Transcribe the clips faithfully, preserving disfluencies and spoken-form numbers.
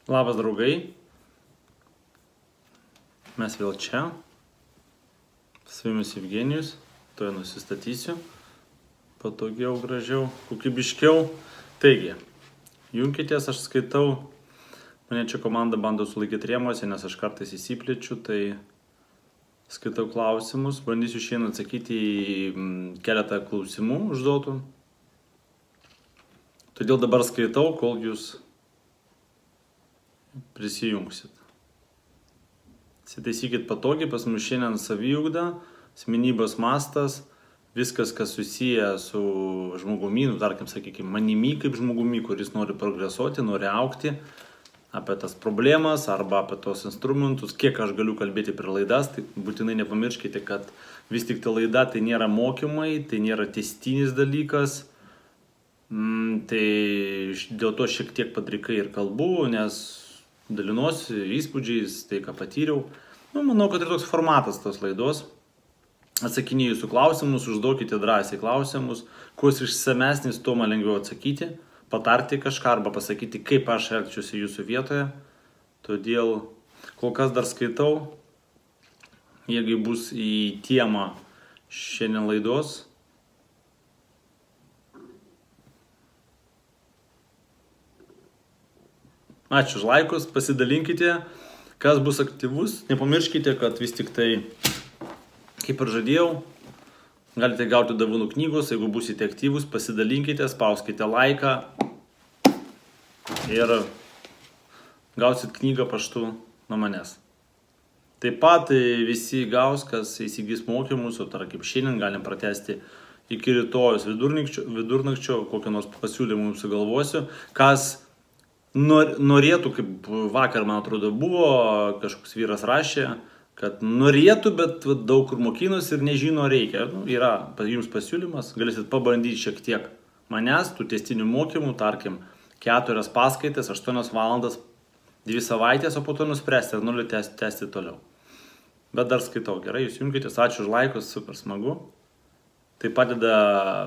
Labas draugai, mes vėl čia, su jumis Evgenijus, to nusistatysiu, patogiau, gražiau, kokybiškiau. Taigi, junkitės, aš skaitau, mane čia komanda bando sulaikyti rėmuose, nes aš kartais įsiplėčiu, tai skaitau klausimus, bandysiu šiandien atsakyti į keletą klausimų užduotų. Todėl dabar skaitau, kol jūs prisijungsit. Sitaisykit patogiai, pas mus šiandien saviugda, asmenybės mastas, viskas, kas susiję su žmogumi, nu, tarkim, sakykime, manimi kaip žmogumi, kuris nori progresuoti, nori augti, apie tas problemas arba apie tos instrumentus, kiek aš galiu kalbėti per laidas, tai būtinai nepamirškite, kad vis tik ta laida tai nėra mokymai, tai nėra tęstinis dalykas. Mm, tai dėl to šiek tiek padrikai ir kalbu, nes dalinuosi įspūdžiais, tai ką patyriau. Nu, manau, kad ir toks formatas tos laidos. Atsakinėjau jūsų klausimus, užduokite drąsiai klausimus. Kuo išsamesnis, tuo man lengviau atsakyti, patarti kažką arba pasakyti, kaip aš elgčiausi jūsų vietoje. Todėl kol kas dar skaitau. Jeigu bus į temą šiandien laidos, ačiū už laikus, pasidalinkite, kas bus aktyvus. Nepamirškite, kad vis tik tai, kaip ir žadėjau, galite gauti dovanų knygos. Jeigu busite aktyvus, pasidalinkite, spauskite laiką ir gausit knygą paštu nuo manęs. Taip pat visi gaus, kas įsigys mokymus, o tarkim šiandien galim pratesti iki rytojus vidurnakčio, vidurnakčio kokią nors pasiūlymą jums sugalvosiu, kas norėtų, kaip vakar, man atrodo, buvo, kažkoks vyras rašė, kad norėtų, bet daug kur mokinos ir nežino reikia. Nu, yra jums pasiūlymas, galėsit pabandyti šiek tiek manęs, tų tęstinių mokymų, tarkim, keturias paskaitas, aštuonias valandas, dvi savaitės, o po to nuspręsti, ar noriu tęsti toliau. Bet dar skaitau, gerai, jūs junkitės, ačiū už laikus, super smagu. Tai padeda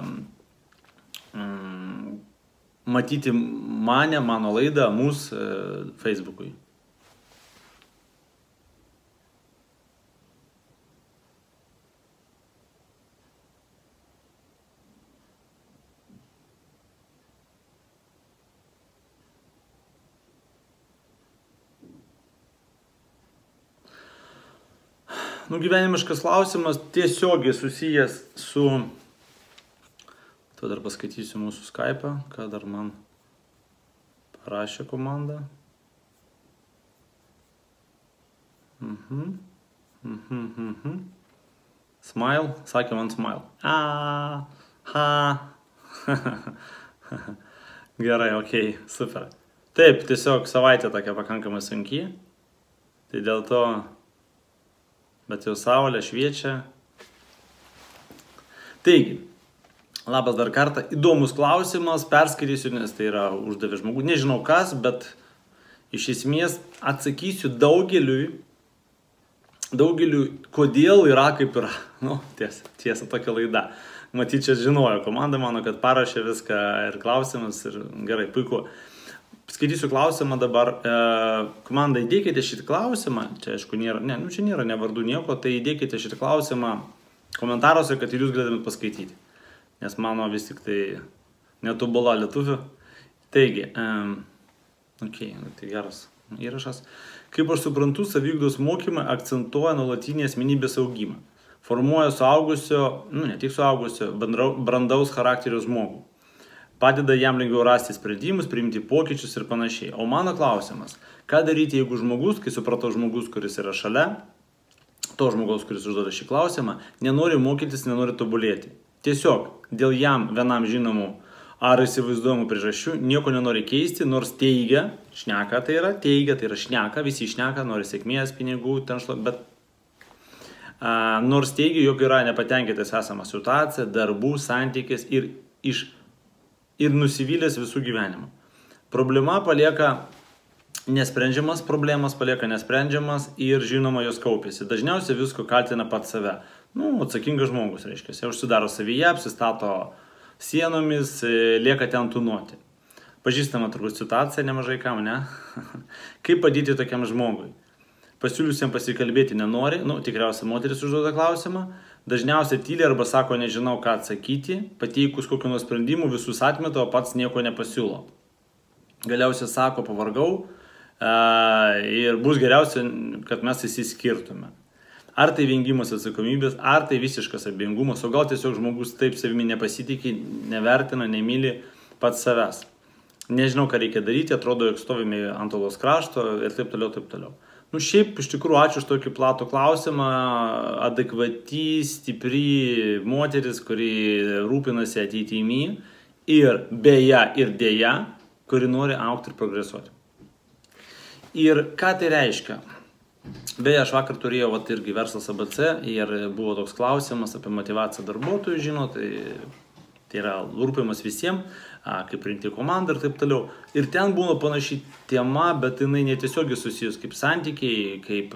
mm, matyti mane, mano laidą, mūsų e, Facebook'ui. Nu, gyvenimiškas klausimas tiesiogiai susijęs su... Tada dar paskaitysiu mūsų Skype'ą, ką dar man parašė komanda. Mhm. Mhm, mhm. Smile, sakė man smile. A, ha. Gerai, okei, super. Taip, tiesiog savaitė tokia pakankamai sunki. Tai dėl to, bet jau saulė šviečia. Taigi, labas dar kartą, įdomus klausimas, perskaitysiu, nes tai yra uždavė žmogus, nežinau kas, bet iš esmės atsakysiu daugeliui, daugeliui, kodėl yra kaip yra. Nu, tiesa, tiesa tokia laida. Matyt, čia žinojo komanda mano, kad parašė viską ir klausimus ir gerai, puiku. Skaitysiu klausimą dabar. E, komanda, įdėkite šitą klausimą, čia aišku nėra, ne, nu čia nėra nevardų nieko, tai įdėkite šitą klausimą komentaruose, kad ir jūs galėtumėt paskaityti. Nes mano vis tik tai netobula lietuvių. Taigi, um, okay, tai geras įrašas. Kaip aš suprantu, saviugdos mokymai akcentuoja nuolatinį asmenybės augimą. Formuoja suaugusio, nu ne tik suaugusio, brandaus charakterio žmogų. Padeda jam lengviau rasti sprendimus, priimti pokyčius ir panašiai. O mano klausimas, ką daryti, jeigu žmogus, kai supratau žmogus, kuris yra šalia, to žmogaus, kuris užduoda šį klausimą, nenori mokytis, nenori tobulėti. Tiesiog dėl jam vienam žinomų ar įsivaizduojamų priežasčių nieko nenori keisti, nors teigia, šneka tai yra, teigia tai yra šneka, visi šneka, nori sėkmės, pinigų, tenšlo, bet a, nors teigia, jog yra nepatenkintas esama situacija, darbų, santykis ir, iš, ir nusivylęs visų gyvenimų. Problema palieka nesprendžiamas, problemas palieka nesprendžiamas ir žinoma jos kaupėsi. Dažniausiai visko kaltina pats save. Nu, atsakingas žmogus, reiškia, jie užsidaro savyje, apsistato sienomis, lieka ten tūnoti. Pažįstama turbūt situacija nemažai kam, ne? Kaip padėti tokiam žmogui? Pasiūliusiam pasikalbėti nenori, nu, tikriausiai moteris užduoda klausimą, dažniausiai tyli arba sako, nežinau ką atsakyti, pateikus kokių nors sprendimų visus atmeta, o pats nieko nepasiūlo. Galiausiai sako, pavargau e, ir bus geriausia, kad mes įsiskirtume. Ar tai vengimas atsakomybės, ar tai visiškas abejingumas, o gal tiesiog žmogus taip savimi nepasitikė, nevertina, nemyli pats savęs. Nežinau, ką reikia daryti, atrodo, jog stovime ant olos krašto ir taip toliau, taip toliau. Nu, šiaip, iš tikrųjų, ačiū už tokį platų klausimą, adekvati, stipri moteris, kuri rūpinasi ateitymi ir beje ir dėja, kuri nori augti ir progresuoti. Ir ką tai reiškia? Beje, aš vakar turėjau vat, irgi Verslas A B C ir buvo toks klausimas apie motivaciją darbuotojų, žinot, tai, tai yra rūpimas visiems, kaip rinkti komandą ir taip toliau. Ir ten būna panaši tema, bet jinai netiesiogiai susijus kaip santykiai, kaip,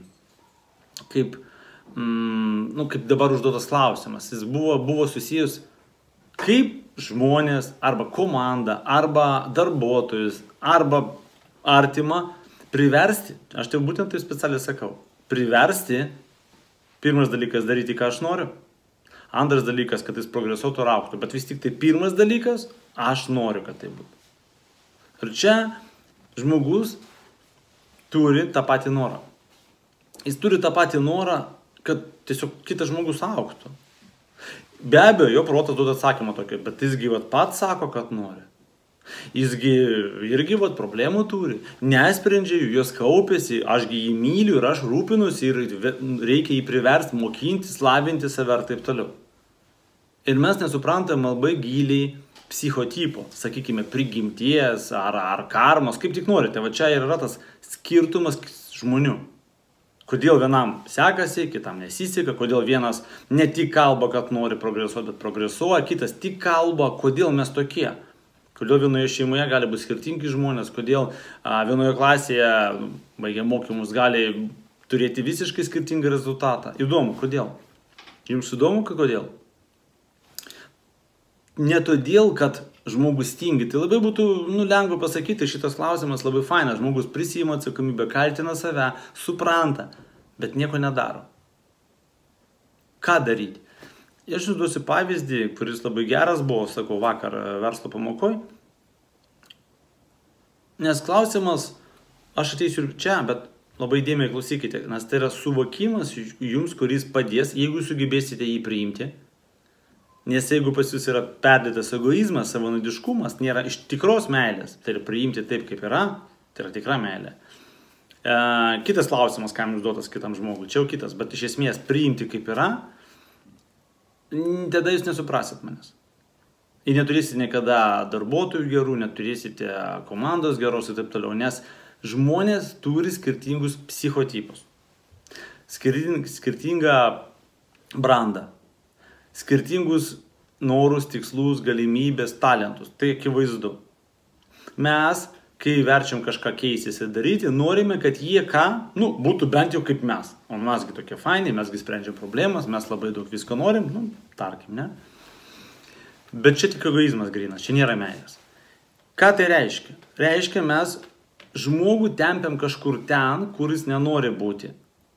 kaip, mm, nu, kaip dabar užduotas klausimas. Jis buvo, buvo susijus, kaip žmonės arba komanda, arba darbuotojus, arba artimą priversti, aš tai būtent tai specialiai sakau, priversti, pirmas dalykas daryti, ką aš noriu, antras dalykas, kad jis progresuotų ir augtų, bet vis tik tai pirmas dalykas, aš noriu, kad tai būtų. Ir čia žmogus turi tą patį norą. Jis turi tą patį norą, kad tiesiog kitas žmogus augtų. Be abejo, jo protas duoda atsakymą tokio, bet jisgi vat pats sako, kad nori. Jisgi irgi vat problemų turi, nesprendžia jų, jos kaupėsi, ašgi jį myliu ir aš rūpinusi ir reikia jį priversti, mokintis, lavinti save ir taip toliau. Ir mes nesuprantam labai giliai psichotipo, sakykime, prigimties ar, ar karmos, kaip tik norite. Va čia yra tas skirtumas žmonių. Kodėl vienam sekasi, kitam nesiseka, kodėl vienas ne tik kalba, kad nori progresuoti, bet progresuoja, kitas tik kalba, kodėl mes tokie. Kodėl vienoje šeimoje gali būti skirtingi žmonės, kodėl a, vienoje klasėje, baigę mokymus, gali turėti visiškai skirtingą rezultatą. Įdomu, kodėl? Jums įdomu, kodėl? Ne todėl, kad žmogus tingi. Tai labai būtų nu, lengva pasakyti, šitas klausimas labai fainas. Žmogus prisima atsakomybę, kaltina save, supranta, bet nieko nedaro. Ką daryti? Aš jums duosiu pavyzdį, kuris labai geras buvo, sakau, vakar verslo pamokoj. Nes klausimas, aš ateisiu ir čia, bet labai dėmiai klausykite, nes tai yra suvokimas jums, kuris padės, jeigu sugebėsite jį priimti. Nes jeigu pas jūs yra perdėtas egoizmas, savanaudiškumas, nėra iš tikros meilės, tai yra priimti taip, kaip yra, tai yra tikra meilė. E, kitas klausimas, kam jūs duotas kitam žmogui, čia jau kitas, bet iš esmės priimti kaip yra, tada jūs nesuprasit manęs. Ir neturėsite niekada darbuotojų gerų, neturėsite komandos geros ir taip toliau, nes žmonės turi skirtingus psichotipus, skirting, skirtingą brandą, skirtingus norus, tikslus, galimybės, talentus. Tai akivaizdu. Mes, kai verčiam kažką keistis ir daryti, norime, kad jie ką, nu, būtų bent jau kaip mes. O mesgi tokie faini, mesgi sprendžiam problemas, mes labai daug visko norim, nu, tarkim, ne? Bet čia tik egoizmas grynas, čia nėra meilės. Ką tai reiškia? Reiškia, mes žmogų tempiam kažkur ten, kuris nenori būti.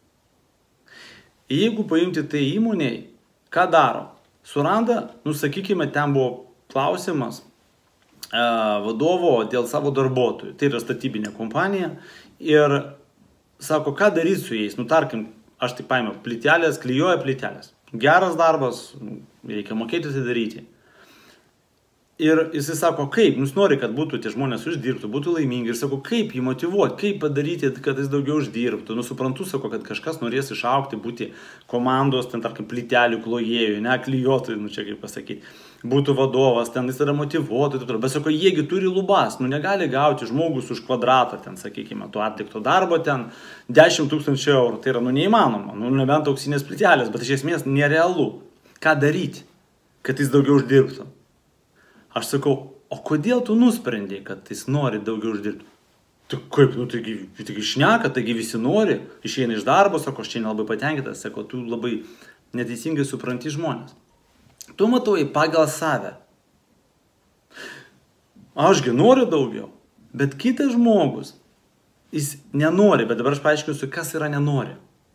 Jeigu paimti tai įmonėj, ką daro? Suranda, nu, sakykime, ten buvo klausimas e, vadovo dėl savo darbuotojų. Tai yra statybinė kompanija. Ir sako, ką daryti su jais? Nu, tarkim, aš tik paėmiau, plytelės, klijuoja plytelės. Geras darbas, reikia mokėti tai daryti. Ir jisai sako, kaip, jūs nori, kad būtų tie žmonės uždirbtų, būtų laimingi. Ir sako, kaip jį motyvuoti, kaip padaryti, kad jis daugiau uždirbtų. Nu, suprantu, sako, kad kažkas norės išaukti, būti komandos, ten, tarkim, plytelių klojėjų, ne, klijuotojų, nu, čia kaip pasakyti. Būtų vadovas, ten jis yra motyvuotų, bet sako, jiegi turi lubas, nu, negali gauti žmogus už kvadratą, ten, sakykime, to atlikto darbo, ten dešimt tūkstančių eurų. Tai yra, nu, neįmanoma, nu, nebent auksinės plytelės, bet iš esmės nerealu. Ką daryti, kad jis daugiau uždirbtų? Aš sakau, o kodėl tu nusprendėjai, kad jis nori daugiau uždirbti? Tai kaip, nu, taigi, taigi šneka, taigi visi nori, išeina iš darbo, sako, aš čia nelabai patenkintas, sako, tu labai neteisingai supranti žmonės. Tu matuoji pagal save. Ašgi noriu daugiau. Bet kitas žmogus, jis nenori, bet dabar aš paaiškinsiu, kas yra nenori.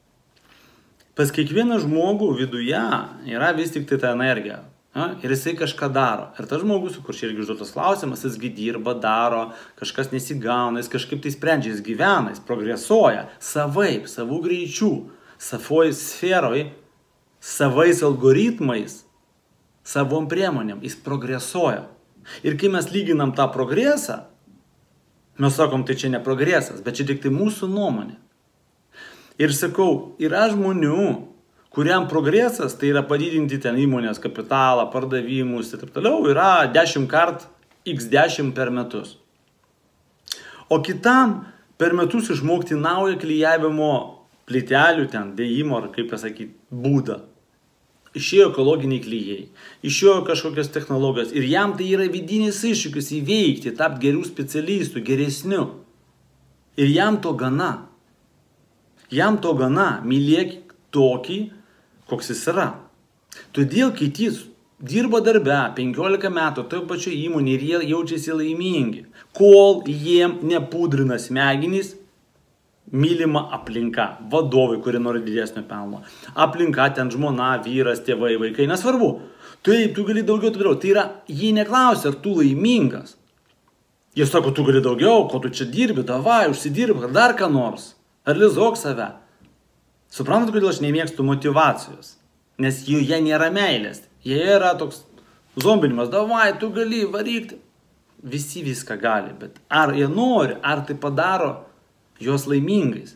Pas kiekvieną žmogų viduje yra vis tik tai ta energija. Ja? Ir jisai kažką daro. Ir tas žmogus, kur čia irgi užduotas klausimas, jisgi dirba, daro, kažkas nesigauna, jis kažkaip tai sprendžia, jis gyvena, jis progresuoja savaip, savų greičių, savoj sferoj, savais algoritmais, savom priemonėm, jis progresuoja. Ir kai mes lyginam tą progresą, mes sakom, tai čia ne progresas, bet čia tik tai mūsų nuomonė. Ir sakau, yra žmonių, kuriam progresas, tai yra padidinti ten įmonės kapitalą, pardavimus ir taip toliau, yra dešimt kart x dešimt per metus. O kitam per metus išmokti naują klijavimo plytelių, ten dėjimo, ar kaip pasakyti, būdą. Išėjo ekologiniai klijai, išėjo kažkokios technologijos ir jam tai yra vidinis iššūkis įveikti, tapti gerių specialistų, geresnių. Ir jam to gana. Jam to gana, mylėk tokį, koks jis yra. Todėl, kai jis dirba darbe penkiolika metų toje pačioje įmonėje ir jie jaučiasi laimingi, kol jiem nepudrina smegenys, mylima aplinka, vadovai, kurie nori didesnio pelno, aplinka, ten žmona, vyras, tėvai, vaikai, nesvarbu. Taip, tu gali daugiau, tu geriau. Tai yra, jie neklausia, ar tu laimingas. Jie sako, tu gali daugiau, ko tu čia dirbi, davai, užsidirbi, ar dar ką nors. Realizuok save. Suprantat, kodėl aš nemėgstu motyvacijos? Nes joje nėra meilės. Jie yra toks zombinimas, davai, tu gali varykti. Visi viską gali, bet ar jie nori, ar tai padaro jos laimingais.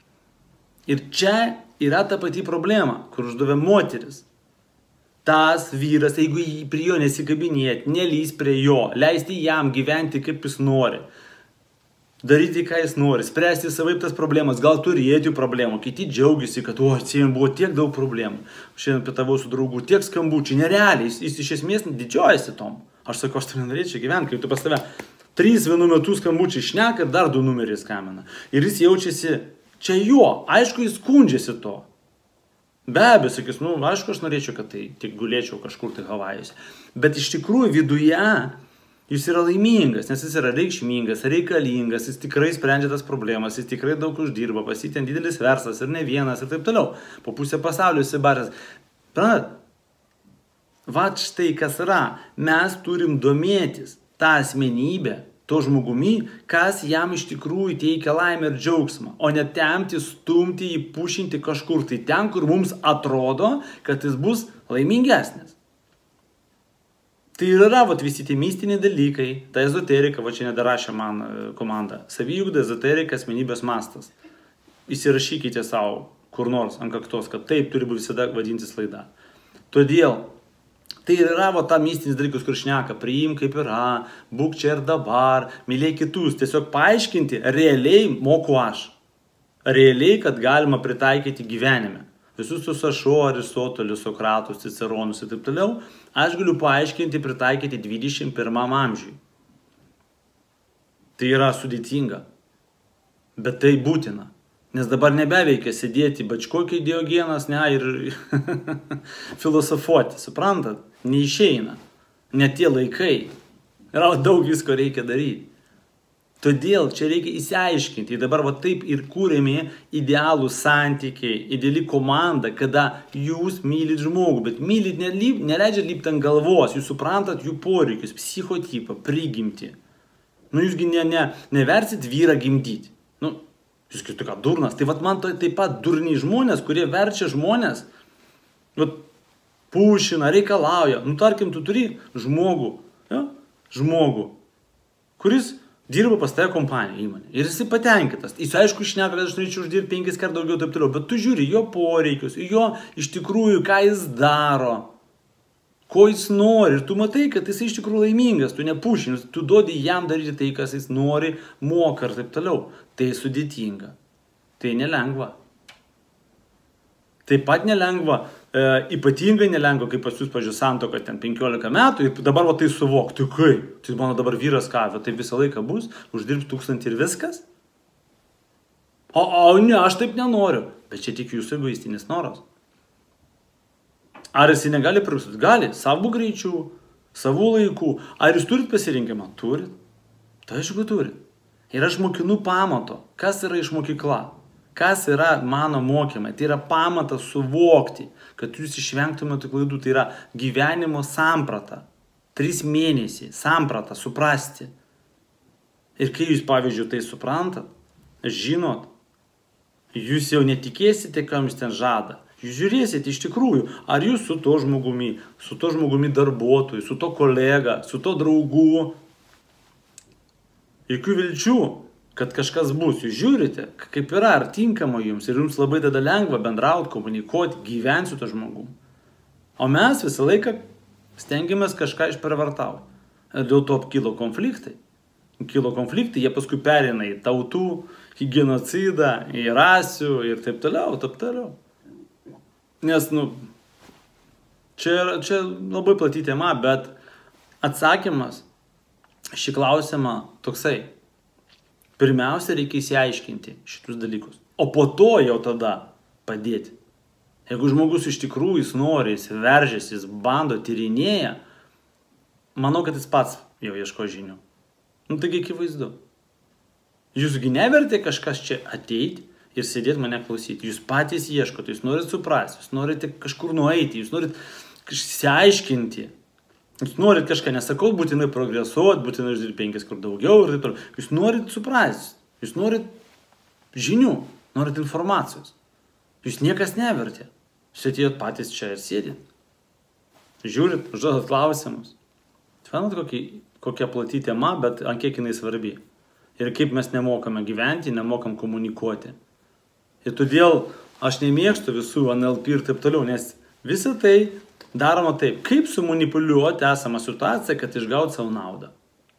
Ir čia yra ta pati problema, kur uždavė moteris. Tas vyras, jeigu prie jo nesikabinėti, nelys prie jo, leisti jam gyventi kaip jis nori, daryti ką jis nori, spręsti savaip tas problemas, gal turėti problemų, kiti džiaugiasi, kad o, atsijim buvo tiek daug problemų. Šiandien pietavau su draugu, tiek skambučių, nerealiai, jis, jis iš esmės didžiuojasi tom. Aš sakau, aš tai nenorėčiau gyventi, kaip tu pas tave trys vienu metu skambučiai šneka ir dar du numeriai skambina. Ir jis jaučiasi, čia jo, aišku, jis skundžiasi to. Be abejo, sakys, nu, aišku, aš norėčiau, kad tai tik gulėčiau kažkur tai Havajuose. Bet iš tikrųjų viduje jis yra laimingas, nes jis yra reikšmingas, reikalingas, jis tikrai sprendžia tas problemas, jis tikrai daug uždirba, pas jį ten didelis verslas ir ne vienas ir taip toliau. Po pusę pasaulio įsibaręs. Pranat? Va štai kas yra. Mes turim domėtis tą asmenybę, to žmogumi, kas jam iš tikrųjų teikia laimę ir džiaugsmą, o ne tempti, stumti, jį pušinti kažkur tai ten, kur mums atrodo, kad jis bus laimingesnis. Tai ir yra vat, visi tie mistiniai dalykai, ta ezoterika, va čia nedarašė man komanda, saviugda, ezoterika, asmenybės mastas. Įsirašykite savo kur nors ant kaktos, kad taip turi visada vadintis laida. Todėl tai yra va, ta mistinis dalykus, kur šneka, priim kaip yra, būk čia ir dabar, mylėk kitus, tiesiog paaiškinti, realiai moku aš. Realiai, kad galima pritaikyti gyvenime. Visus tos Ašo, Aristotelius, Sokratus, Ciceronus ir taip toliau, aš galiu paaiškinti, pritaikyti dvidešimt pirmam amžiui. Tai yra sudėtinga, bet tai būtina. Nes dabar nebeveikia sėdėti bačkokį Diogenas, ne, ir filosofuoti, suprantat? Neišeina. Net tie laikai. Yra daug visko reikia daryti. Todėl čia reikia įsiaiškinti. Dabar va taip ir kūrėmi idealų santykiai, ideali komanda, kada jūs mylit žmogų, bet mylit neleidžiat lipti ant galvos, jūs suprantat jų poreikius, psichotipą, prigimtį. Nu, jūsgi ne, ne, neversit vyrą gimdyti. Nu, jūs kaip tu ką, durnas. Tai vat man taip pat durniai žmonės, kurie verčia žmonės, vat, pušina, reikalauja. Nu, tarkim, tu turi žmogų, ja? Žmogų, kuris dirba pas tave kompaniją įmonė. Ir jisai patenkintas. Jis aišku šneka, kad aš norėčiau uždirbti penkis kart daugiau taip toliau, bet tu žiūri jo poreikius, jo iš tikrųjų, ką jis daro, ko jis nori. Ir tu matai, kad jis iš tikrųjų laimingas, tu nepušini, tu duodi jam daryti tai, kas jis nori, moka ir taip toliau. Tai sudėtinga. Tai nelengva. Taip pat nelengva, e, ypatingai nelengva, kaip pas jūs, pažiūrėjau, santuoka ten penkiolika metų ir dabar va tai suvok, tai kaip, tai mano dabar vyras ką, tai visą laiką bus, uždirbs tūkstantį ir viskas? O, o ne, aš taip nenoriu, bet čia tik jūsų egoistinis noras. Ar jis negali priklausyti? Gali, savo greičių, savų laikų. Ar jūs turit pasirinkimą? Turit. Tai aišku, turit. Ir aš mokinu pamato. Kas yra iš mokykla? Kas yra mano mokymai? Tai yra pamatas suvokti, kad jūs išvengtumėte klaidų. Tai yra gyvenimo samprata. Trys mėnesiai. Samprata. Suprasti. Ir kai jūs, pavyzdžiui, tai suprantat, žinot, jūs jau netikėsite, kam jūs ten žada. Jūs žiūrėsite iš tikrųjų, ar jūs su to žmogumi, su to žmogumi darbuotoju, su to kolega, su to draugu. Jokių vilčių, kad kažkas bus. Jūs žiūrite, kaip yra, ar tinkama jums. Ir jums labai tada lengva bendrauti, komunikuoti, gyventi su to žmogum. O mes visą laiką stengiamės kažką išpervartauti. Ir dėl to kilo konfliktai. Kilo konfliktai, jie paskui perina į tautų, į genocidą, į rasių ir taip toliau, taip toliau. Nes, nu, čia, čia labai plati tema, bet atsakymas šį klausimą toksai. Pirmiausia, reikia įsiaiškinti šitus dalykus, o po to jau tada padėti. Jeigu žmogus iš tikrųjų jis nori, jis veržiasi, jis bando, tyrinėja, manau, kad jis pats jau ieško žinių. Nu, taigi akivaizdu. Jūsgi nevertė kažkas čia ateiti ir sėdėti mane klausyti. Jūs patys ieškote, jūs norite suprasti, jūs norite kažkur nueiti, jūs norite išsiaiškinti. Jūs norite kažką, nesakau, būtinai progresuoti, būtinai uždirbti penkis kur daugiau ir taip toliau. Jūs norite suprasti, jūs norite žinių, norite informacijos. Jūs niekas nevertė. Jūs atėjot patys čia ir sėdit. Žiūrit, užduodat klausimus. Žinot, kokia, kokia plati tema, bet ant kiek jinai svarbi. Ir kaip mes nemokame gyventi, nemokam komunikuoti. Ir todėl aš nemėgstu visų N L P ir taip toliau, nes visa tai daroma taip, kaip sumanipuliuoti esamą situaciją, kad išgauti savo naudą.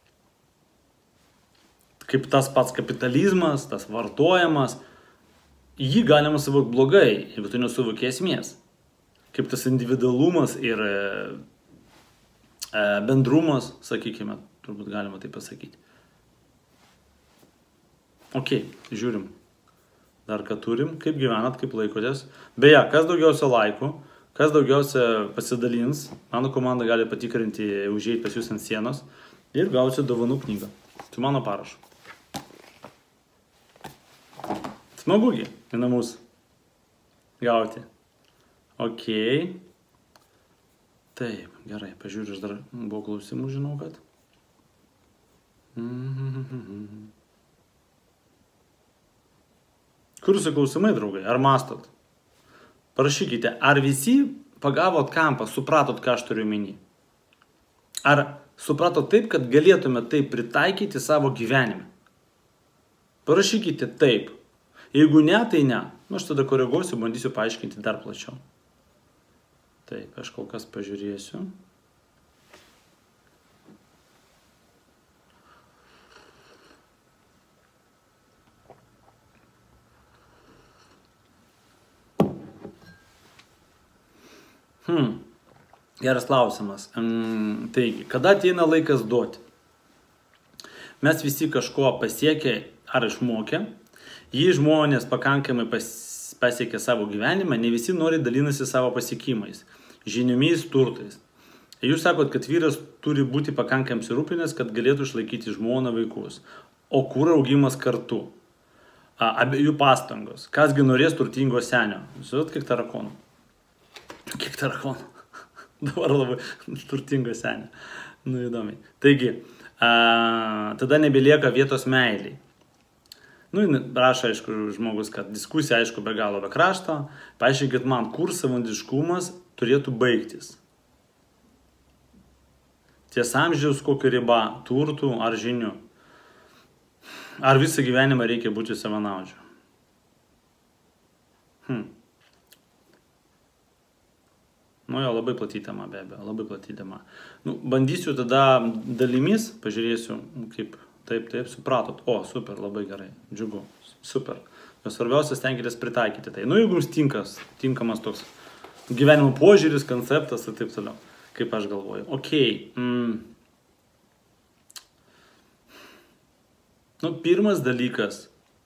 Kaip tas pats kapitalizmas, tas vartojimas, jį galima suvokti blogai, jeigu tu nesuvoki esmės. Kaip tas individualumas ir e, bendrumas, sakykime, turbūt galima tai pasakyti. Ok, žiūrim. Dar ką turim, kaip gyvenat, kaip laikotės. Beje, kas daugiausia laikų, kas daugiausia pasidalins, mano komanda gali patikrinti, užėjti pas jūs ant sienos ir gausi dovanų knygą. Su mano parašu. Smagugi į namus gauti. Ok. Taip, gerai, pažiūrėjau, aš dar buvo klausimų, žinau, kad. Mm-hmm. Kur jūsų klausimai, draugai? Ar mastot? Parašykite, ar visi pagavot kampą, supratot, ką aš turiu omeny? Ar supratot taip, kad galėtume tai pritaikyti savo gyvenime? Parašykite taip. Jeigu ne, tai ne. Nu, aš tada koreguosiu, bandysiu paaiškinti dar plačiau. Taip, aš kol kas pažiūrėsiu. Hmm. Geras klausimas. Taigi, kada ateina laikas duoti? Mes visi kažko pasiekę ar išmokę, jei žmonės pakankamai pas, pasiekė savo gyvenimą, ne visi nori dalinasi savo pasiekimais, žiniomis, turtais. Jūs sakot, kad vyras turi būti pakankamai apsirūpinęs, kad galėtų išlaikyti žmoną, vaikus. O kur augimas kartu? A, abiejų pastangos. Kasgi norės turtingo senio? Žinot, kiek tarakonų? Kiek tarakonų? Dabar labai turtingo senio. Nu, įdomiai. Taigi, a, tada nebelieka vietos meiliai. Nu, prašo, aišku, žmogus, kad diskusija, aišku, be galo be krašto. Paaiškinkit man, kur savarankiškumas turėtų baigtis. Ties amžiaus kokia riba, turtų ar žinių. Ar visą gyvenimą reikia būti savanaudžiu? Hm. Nu jo, labai plati tema, be abejo, labai plati tema. Nu, bandysiu tada dalimis, pažiūrėsiu, kaip taip, taip, supratot. O, super, labai gerai, džiugu, super. Nes svarbiausia, stenkitės pritaikyti tai. Nu, jeigu jums tinkas, tinkamas toks gyvenimo požiūris, konceptas ir taip toliau, kaip aš galvoju. Ok. Mm. Nu, pirmas dalykas.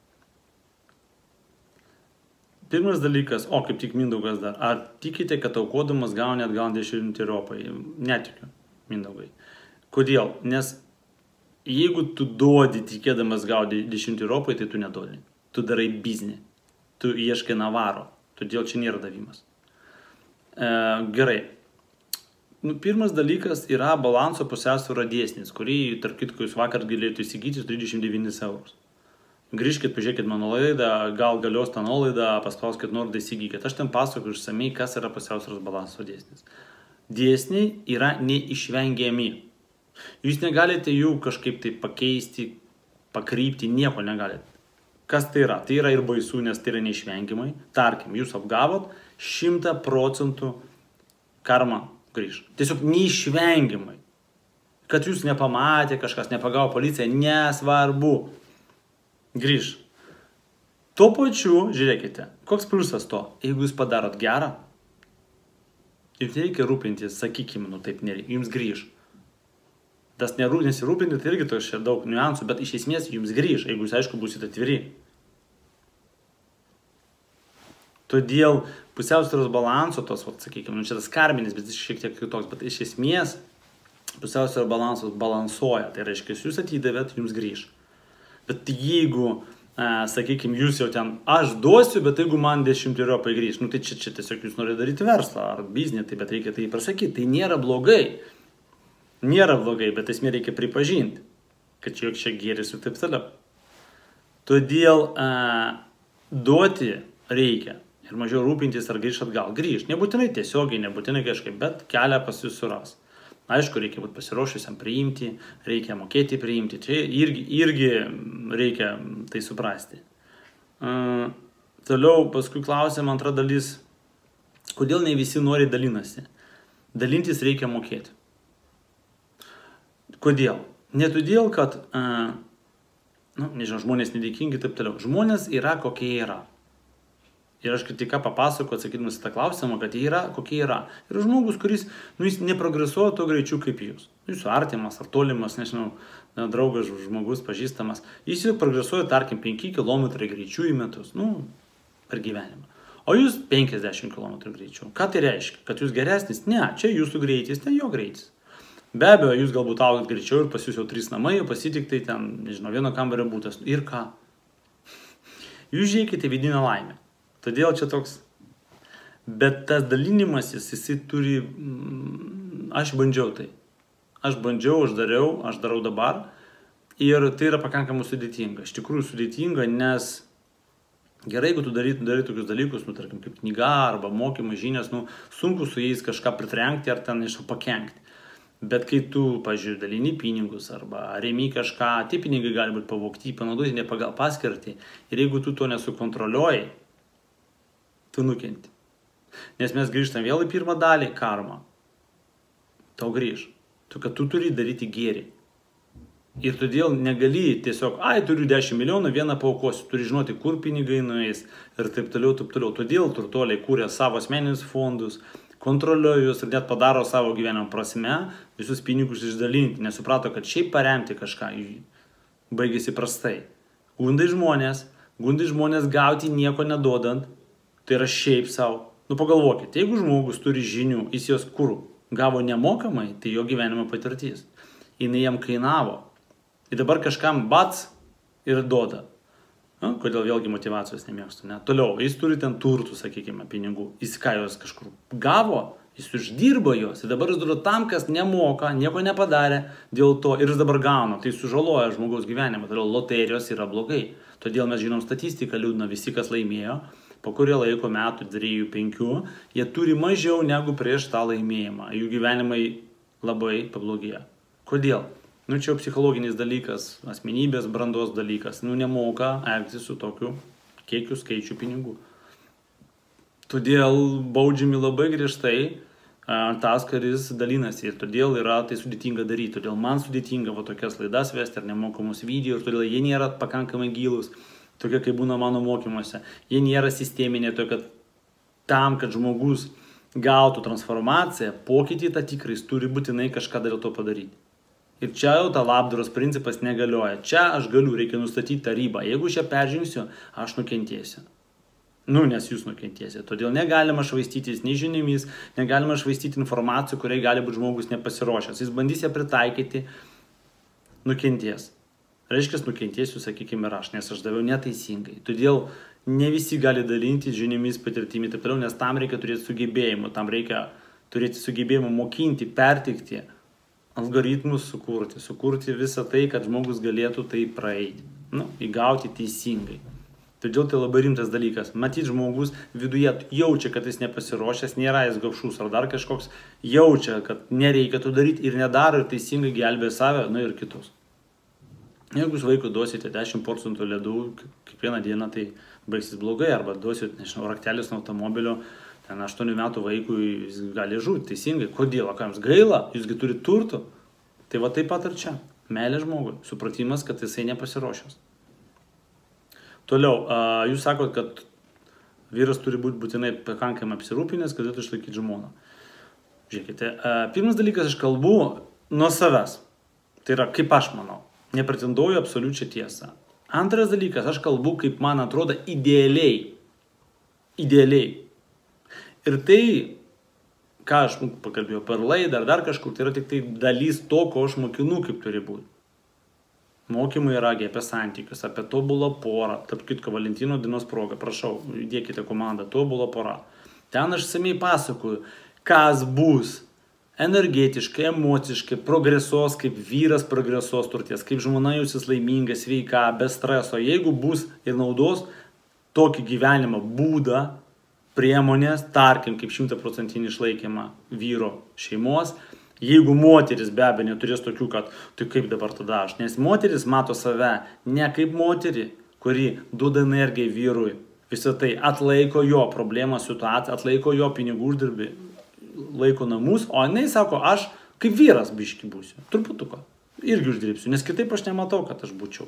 Pirmas dalykas, o kaip tik Mindaugas dar, ar tikite, kad aukodamas gauni atgal dešimteriopai? Netikiu. Mindaugai. Kodėl? Nes jeigu tu duodi tikėdamas gauti dešimtį Europai, tai tu neduodi. Tu darai biznį. Tu ieškai navaro. Todėl čia nėra davimas. E, gerai. Nu, pirmas dalykas yra balanso pusiausvyros dėsnis, kurį, tarp kitko, jūs vakar galėjote įsigyti trisdešimt devynis eurus. Grįžkit, pažiūrėkit mano laidą, gal galios tą nuolaidą, paspauskit nuorodą įsigykit. Aš ten pasakoju išsamei, kas yra pusiausvyros balanso dėsnis. Dėsniai yra neišvengiami. Jūs negalite jų kažkaip tai pakeisti, pakrypti, nieko negalite. Kas tai yra? Tai yra ir baisu, nes tai yra neišvengiamai. Tarkim, jūs apgavot, šimtą procentų karma grįž. Tiesiog neišvengiamai. Kad jūs nepamatė, kažkas nepagavo policija, nesvarbu. Grįž. Tuo pačiu, žiūrėkite, koks pliusas to, jeigu jūs padarot gerą, jums nereikia rūpintis, sakykime, nu taip nereikia, jums grįž. Tas nesirūpinti, tai irgi to čia daug niuansų, bet iš esmės jums grįž, jeigu jūs, aišku, būsite atviri. Todėl pusiausvyros balanso tos, vat, sakykime, nu čia tas karminis, bet jis šiek tiek kitoks, bet iš esmės pusiausvyros balansas balansuoja, tai reiškia, jūs atidavėt, jums grįž. Bet jeigu, e, sakykime, jūs jau ten, aš duosiu, bet jeigu man dešimt Europai grįž, nu tai čia, čia tiesiog jūs norite daryti verslą ar biznį, tai bet reikia tai pasakyti, tai nėra blogai. Nėra blogai, bet esmė reikia pripažinti, kad čia, čia gėris ir taip toliau. Todėl e, duoti reikia ir mažiau rūpintis ar grįžt atgal. Grįžt, nebūtinai tiesiogiai, nebūtinai kažkaip, bet kelią pas jūs suras. Aišku, reikia būti pasiruošusiam priimti, reikia mokėti priimti, čia irgi, irgi reikia tai suprasti. Uh, toliau, paskui klausėm antra dalis, kodėl ne visi nori dalinasi. Dalintis reikia mokėti. Kodėl? Ne todėl, kad, uh, nu, nežinau, žmonės nedėkingi, taip toliau. Žmonės yra kokie yra. Ir aš tik ką papasakau, atsakydamas į tą klausimą, kad jie yra, kokie yra. Ir žmogus, kuris, nu, jis neprogresuoja to greičiu kaip jūs. Jūsų artimas ar tolimas, nežinau, draugas, žmogus, pažįstamas. Jis jau progresuoja, tarkim, penki kilometrai greičiu į metus, nu, per gyvenimą. O jūs penkiasdešimt kilometrų greičiu. Ką tai reiškia? Kad jūs geresnis? Ne, čia jūsų greitis, ten jo greitis. Be abejo, jūs galbūt augat greičiau ir pas jūs jau trys namai, pasitik tai ten, nežinau, vieno kambario būtas. Ir ką? Jūs žiūrėkite vidinę laimę. Todėl čia toks, bet tas dalinimasis, jisai turi, aš bandžiau tai. Aš bandžiau, aš dariau, aš darau dabar ir tai yra pakankamai sudėtinga. Iš tikrųjų sudėtinga, nes gerai, jeigu tu darytum daryt tokius dalykus, nu, tarkim, kaip knyga arba mokymai, žinias, nu, sunku su jais kažką pritrenkti ar ten nežinau pakenkti. Bet kai tu, pažiūrėjau, dalini pinigus arba remi kažką, tie pinigai gali būti pavogti, panaudoti ne pagal paskirtį ir jeigu tu to nesukontroliuoji, tu nukenti. Nes mes grįžtam vėl į pirmą dalį, karmą. Tau grįž. Tu, kad tu turi daryti gėrį. Ir todėl negali tiesiog, ai, turiu dešimt milijonų, vieną paaukosiu. Turi žinoti, kur pinigai nueis ir taip toliau, taip toliau. Todėl turtuoliai kūrė savo asmeninius fondus, kontroliuoja juos ir net padaro savo gyvenimo prasme visus pinigus išdalinti. Nesuprato, kad šiaip paremti kažką baigėsi prastai. Gundai žmonės, gundai žmonės gauti nieko nedodant. Tai yra šiaip savo. Nu pagalvokit, jeigu žmogus turi žinių, jis jos kur gavo nemokamai, tai jo gyvenimo patirtis. Jis jam kainavo. Ir dabar kažkam bats ir duoda. Na, kodėl vėlgi motyvacijos nemėgstu, ne? Toliau, jis turi ten turtų, sakykime, pinigų. Jis ką jos kažkur gavo, jis uždirba jos. Ir dabar jis duoda tam, kas nemoka, nieko nepadarė dėl to. Ir jis dabar gauna. Tai sužaloja žmogaus gyvenimą. Todėl loterijos yra blogai. Todėl mes žinom statistiką liūdna, visi, kas laimėjo. Po kurio laiko metų, dviejų, penkių, jie turi mažiau negu prieš tą laimėjimą. Jų gyvenimai labai pablogėja. Kodėl? Nu, čia psichologinis dalykas, asmenybės brandos dalykas. Nu, nemoka elgtis su tokiu kiekiu skaičiu pinigų. Todėl baudžiami labai griežtai tas, kuris dalinasi. Ir todėl yra tai sudėtinga daryti. Todėl man sudėtinga va tokias laidas vesti ar nemokamus video. Ir todėl jie nėra pakankamai gilūs. Tokia, kaip būna mano mokymuose. Jie nėra sisteminė, to, kad tam, kad žmogus gautų transformaciją, pokytį tą tikrą, jis turi būtinai kažką dėl to padaryti. Ir čia jau ta labdaros principas negalioja. Čia aš galiu, reikia nustatyti tą ribą. Jeigu aš ją peržengsiu, aš nukentėsiu. Nu, nes jūs nukentėsite. Todėl negalima švaistytis nei žiniomis, negalima švaistyti informacijų, kuriai gali būti žmogus nepasiruošęs. Jis bandys ją pritaikyti, nukentės. Reiškia, nukentėsiu, sakykime, ir aš, nes aš daviau neteisingai. Todėl ne visi gali dalinti žiniomis, patirtimi, taip toliau, nes tam reikia turėti sugebėjimų, tam reikia turėti sugebėjimų mokinti, pertikti, algoritmus sukurti, sukurti visą tai, kad žmogus galėtų tai praeiti, nu, įgauti teisingai. Todėl tai labai rimtas dalykas. Matyt, žmogus viduje jaučia, kad jis nepasiruošęs, nėra jis gapšus ar dar kažkoks, jaučia, kad nereikia to daryti ir nedaro ir teisingai gelbė save, nu ir kitus. Jeigu jūs vaikui duosite dešimt procentų ledų kiekvieną dieną, tai baigsis blogai, arba duosite, nežinau, raktelis nuo automobilio, ten aštuonių metų vaikui jis gali žūti teisingai. Kodėl? Ką jums gaila? Jūsgi turi turtų. Tai va taip pat ir čia. Meilė žmogui. Supratimas, kad jisai nepasiruošęs. Toliau, jūs sakot, kad vyras turi būti būtinai pakankamai apsirūpinęs, kad galėtų išlaikyti žmoną. Žiūrėkite, pirmas dalykas, aš kalbu nuo savęs. Tai yra, kaip aš manau. Nepretenduoju absoliučią tiesą. Antras dalykas, aš kalbu, kaip man atrodo, idealiai. Idealiai. Ir tai, ką aš pakalbėjau per laidą ar dar kažkur, tai yra tik tai dalys to, ko aš mokinu, kaip turi būti. Mokymai yra apie santykius, apie tobulą porą. Tarp kitko, Valentino dienos proga, prašau, įdėkite komandą tobulą porą. Ten aš samiai pasakoju, kas bus energetiškai, emociškai, progresuos, kaip vyras progresuos turties, kaip žmona jausis laiminga, sveika, be streso. Jeigu bus ir naudos tokį gyvenimo būdą, priemonės, tarkim, kaip šimtaprocentinį išlaikymą vyro šeimos, jeigu moteris be abejo neturės tokių, kad tai kaip dabar tada aš, nes moteris mato save ne kaip moterį, kuri duoda energiją vyrui, visą tai atlaiko jo problemą, situaciją, atlaiko jo pinigų uždirbį, laiko namus, o jinai sako, aš kaip vyras biški būsiu, truputuko, irgi uždirbsiu, nes kitaip aš nematau, kad aš būčiau.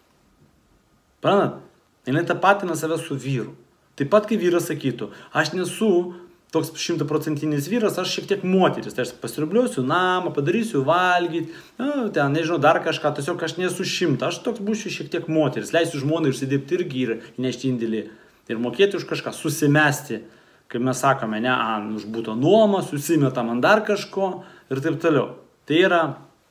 Pranat, jinai tapatina save su vyru. Taip pat, kai vyras sakytų, aš nesu toks šimtaprocentinis vyras, aš šiek tiek moteris, tai aš pasiribliuosiu namą, padarysiu valgyti, nu, ten, nežinau, dar kažką, tiesiog aš nesu šimta, aš toks būsiu šiek tiek moteris, leisiu žmonai užsidirbti irgi ir nešti indėlį ir mokėti už kažką, susimesti, kaip mes sakome, ne, an, už būto nuomą, susimetam ant dar kažko ir taip toliau. Tai yra,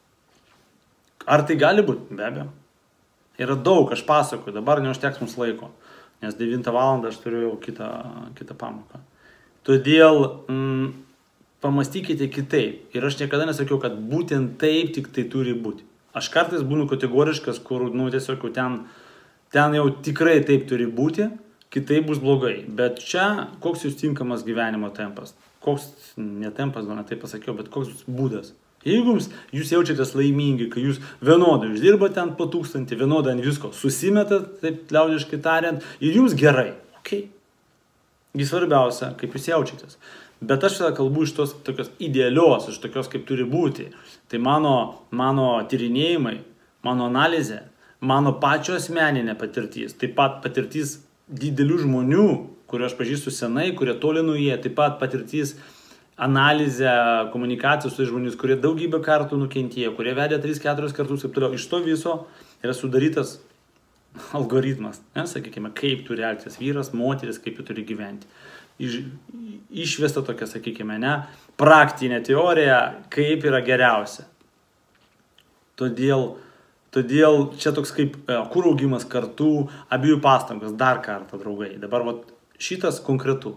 ar tai gali būti? Be abejo. Yra daug, aš pasakoju, dabar neužteks mums laiko, nes devintą valandą aš turiu jau kitą, kitą pamoką. Todėl mm, pamastykite kitaip. Ir aš niekada nesakiau, kad būtent taip tik tai turi būti. Aš kartais būnu kategoriškas, kur nu, tiesiog ten, ten jau tikrai taip turi būti, kitaip bus blogai. Bet čia koks jūs tinkamas gyvenimo tempas. Koks, ne tempas, gal ne taip pasakiau, bet koks būdas. Jeigu jums, jūs jaučiatės laimingi, kai jūs vienodai uždirbate ten po tūkstantį, vienodai ant visko susimetat, taip liaudiškai tariant, ir jums gerai. Okay. Jis svarbiausia, kaip jūs jaučiatės. Bet aš kalbu iš tos tokios idealios, iš tokios kaip turi būti. Tai mano, mano tyrinėjimai, mano analizė, mano pačio asmeninė patirtis, taip pat patirtis didelių žmonių, kurie aš pažįstu senai, kurie toli nuėję, taip pat patirtis analizė, komunikacijos su žmonėmis, kurie daugybę kartų nukentėjo, kurie vedė tris keturis kartus ir toliau. Iš to viso yra sudarytas algoritmas, ne, sakykime, kaip turi elgtis vyras, moteris, kaip jį turi gyventi. Iš, išvesta tokia, sakykime, ne, praktinė teorija, kaip yra geriausia. Todėl, todėl čia toks kaip kur augimas kartu, abiejų pastangos, dar kartą, draugai. Dabar vat, šitas konkretu.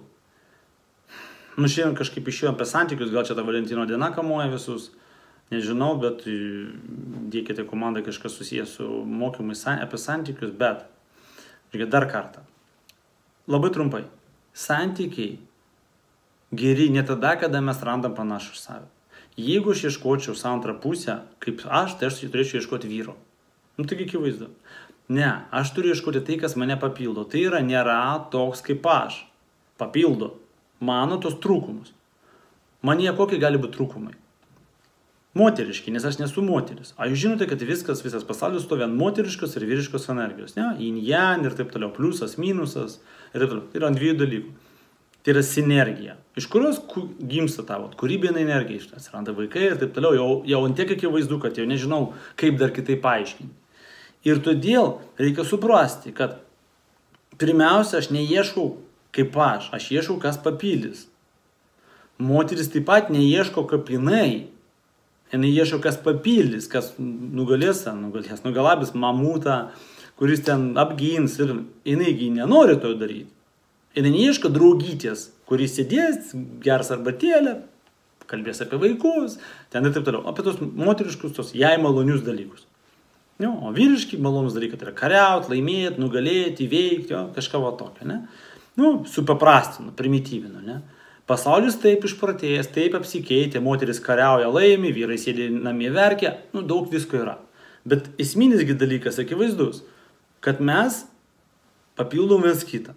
Nu, šiandien kažkaip išėjom apie santykius, gal čia ta Valentino diena kamuoja visus. Nežinau, bet dėkite komandą kažkas susijęs su mokymai apie santykius, bet, žiūrėkite, dar kartą. Labai trumpai. Santykiai geri ne tada, kada mes randam panašų savį. Jeigu aš ieškočiau savo antrą pusę, kaip aš, tai aš turėčiau ieškoti vyro. Nu, taigi akivaizdu. Ne, aš turiu ieškoti tai, kas mane papildo. Tai yra, nėra toks kaip aš. Papildo. Mano tos trūkumus. Manyje kokie gali būti trūkumai? Moteriški, nes aš nesu moteris. A jūs žinote, kad viskas, visas pasaulis stovi ant moteriškos ir vyriškos energijos. Ne? Yin yang ir taip toliau. Pliusas, minusas ir taip toliau. Tai yra ant dviejų dalykų. Tai yra sinergija. Iš kurios gimsta tavo kūrybinė energija. Atsiranda vaikai ir taip toliau. Jau, jau ant tiek akivaizdu, kad jau nežinau, kaip dar kitaip paaiškinti. Ir todėl reikia suprasti, kad pirmiausia, aš neieškau kaip aš. Aš ieškau, kas papildys. Moteris taip pat neieško kaip jinai. Jinai ieško, kas papildys, kas nugalės, nugalės, nugalabys mamutą, kuris ten apgins ir jinai nenori to daryti. Jinai neieško draugytės, kuris sėdės, gers arbatėlę, kalbės apie vaikus, ten ir taip toliau. Apie tos moteriškus, tos jai malonius dalykus. Jo, o vyriški malonus dalykai tai yra kariauti, laimėti, nugalėti, įveikti, jo, kažką va tokio, ne? Nu, supaprastinu, primityvinu, ne? Pasaulis taip išprotėjęs, taip apsikeitė, moteris kariauja, laimi, vyrai sėdi namie verkia, nu, daug visko yra. Bet esminisgi dalykas akivaizdus, kad mes papildom viens kitą.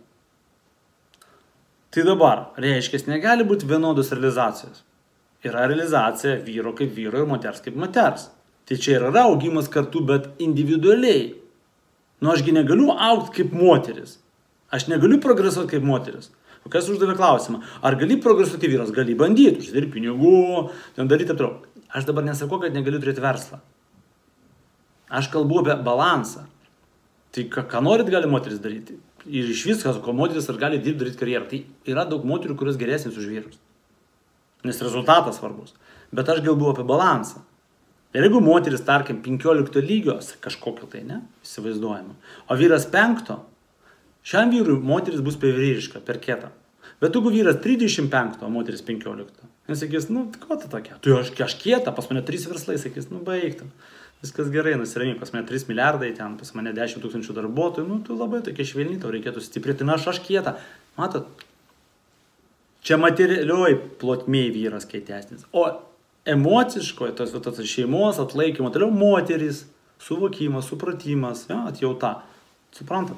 Tai dabar, reiškia, negali būti vienodos realizacijos. Yra realizacija vyro kaip vyro ir moters kaip moters. Tai čia yra augimas kartu, bet individualiai. Nu, ašgi negaliu augti kaip moteris. Aš negaliu progresuoti kaip moteris. O kas uždavė klausimą? Ar gali progresuoti vyras? Gali bandyti, užsidirbti pinigų, ten daryti taip. Aš dabar nesakau, kad negaliu turėti verslą. Aš kalbu apie balansą. Tai ką, ką norit gali moteris daryti. Ir iš viskas, ko moteris ar gali dirbti, daryti karjerą. Tai yra daug moterių, kurios geresnis už vyrus. Nes rezultatas svarbus. Bet aš galbu apie balansą. Ir jeigu moteris, tarkim, penkiolikto lygios, kažkokio tai, ne, įsivaizduojama, o vyras penkto, šiam vyrui moteris bus per vyriška, per kietą. Bet jeigu vyras trisdešimt penkto, o moteris penkiolikto, jis sakys, nu, ko tu tokia? Tu aš, aš kietą, pas mane trys verslai, sakys, nu, baigtum. Viskas gerai, nusiramink, pas mane trys milijardai, ten pas mane dešimt tūkstančių darbuotojų, nu, tu labai tokia švelni, tau reikėtų stiprėti, na, aš aš kietą. Matot, čia materialioj plotmėj vyras kietesnis. O emociškoje, tos, tos šeimos atlaikymo, toliau moteris, suvokimas, supratimas, ja, atjauta. Suprantat?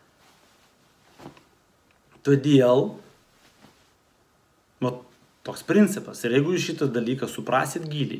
Todėl, va, toks principas. Ir jeigu jūs šitą dalyką suprasit giliai,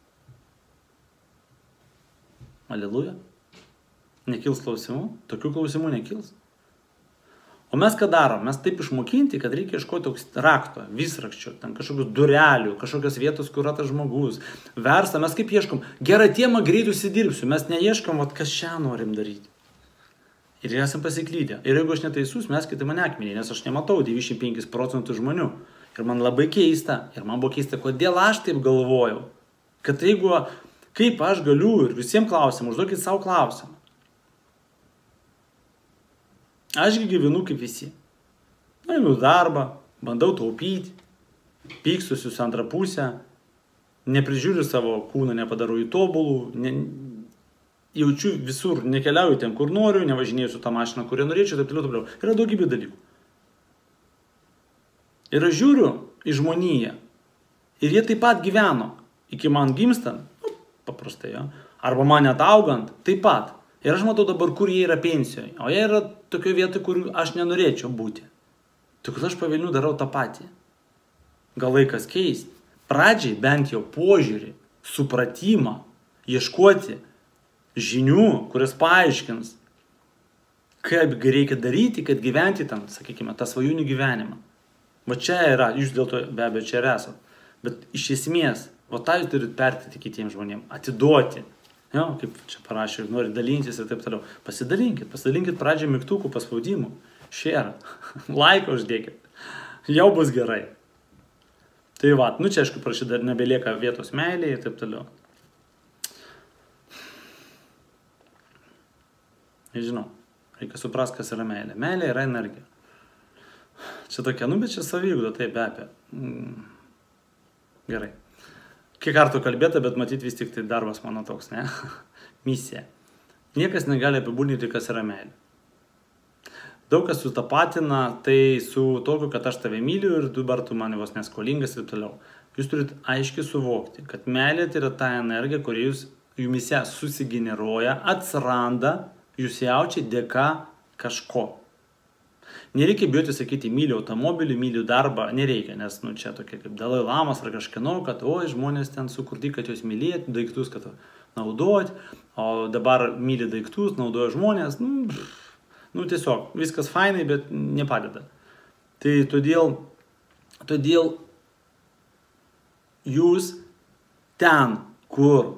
aleluja, nekils klausimų, tokių klausimų nekils. O mes ką darom? Mes taip išmokinti, kad reikia ieškoti toks rakto, visrakščio, ten kažkokius durelių, kažkokios vietos, kur yra tas žmogus. Verslą, mes kaip ieškom? Gerą temą greit užsidirbsiu, mes neieškom, vat, kas čia norim daryti. Ir esam pasiklydę. Ir jeigu aš neteisus, mes kitai mane akmeniai, nes aš nematau devyniasdešimt penkis procentų žmonių. Ir man labai keista, ir man buvo keista, kodėl aš taip galvojau. Kad jeigu, kaip aš galiu, ir visiems klausimų, užduokit savo klausimą. Ašgi gyvenu kaip visi. Einu darbą, bandau taupyti, pykstusiu su antrą pusę, neprižiūriu savo kūną, nepadarau į tobulų, ne, jaučiu visur, nekeliauju ten, kur noriu, nevažinėju su tą mašiną, kurią norėčiau, taip toliau, taip toliau. Yra daugybė dalykų. Ir aš žiūriu į žmoniją. Ir jie taip pat gyveno. Iki man gimstant, nu, paprastai, jo, arba man net augant, taip pat. Ir aš matau dabar, kur jie yra pensijoje. O jie yra tokio vietoje, kur aš nenorėčiau būti. Tik aš pavilniu darau tą patį. Gal laikas keisti. Pradžiai bent jau požiūrį, supratimą, ieškoti žinių, kurias paaiškins, kaip reikia daryti, kad gyventi tam, sakykime, tą svajonių gyvenimą. Va čia yra, jūs dėl to be abejo čia ir esat. Bet iš esmės, va tą jūs turite perteikti kitiems žmonėms, atiduoti. Jo, kaip čia parašė, nori dalintis ir taip toliau. Pasidalinkit, pasidalinkit pradžią mygtukų paspaudimų. Share, laiką uždėkit. Jau bus gerai. Tai va, nu čia aišku, prašy, dar nebelieka vietos meilėje ir taip toliau. Nežinau, reikia suprasti, kas yra meilė. Meilė yra energija. Čia tokia, nu bet čia savyguda, taip be abejo. Mm. Gerai. Kiek kartų kalbėta, bet matyti vis tik tai darbas mano toks, ne? Misija. Niekas negali apibūdinti, kas yra meilė. Daug kas sutapatina tai su tokiu, kad aš tave myliu ir dabar tu man vos neskolingas ir toliau. Jūs turite aiškiai suvokti, kad meilė tai yra ta energija, kuri jūs jumise susigeneruoja, atsiranda, jūs jaučia dėka kažko. Nereikia bijoti sakyti, myliu automobilį, myliu darbą, nereikia, nes nu, čia tokie kaip Dalai Lamas ar kažkieno, kad oi, žmonės ten sukurti, kad juos mylėti, daiktus, kad naudoti, o dabar myli daiktus, naudoja žmonės, nu, nu tiesiog, viskas fainai, bet nepadeda. Tai todėl, todėl jūs ten, kur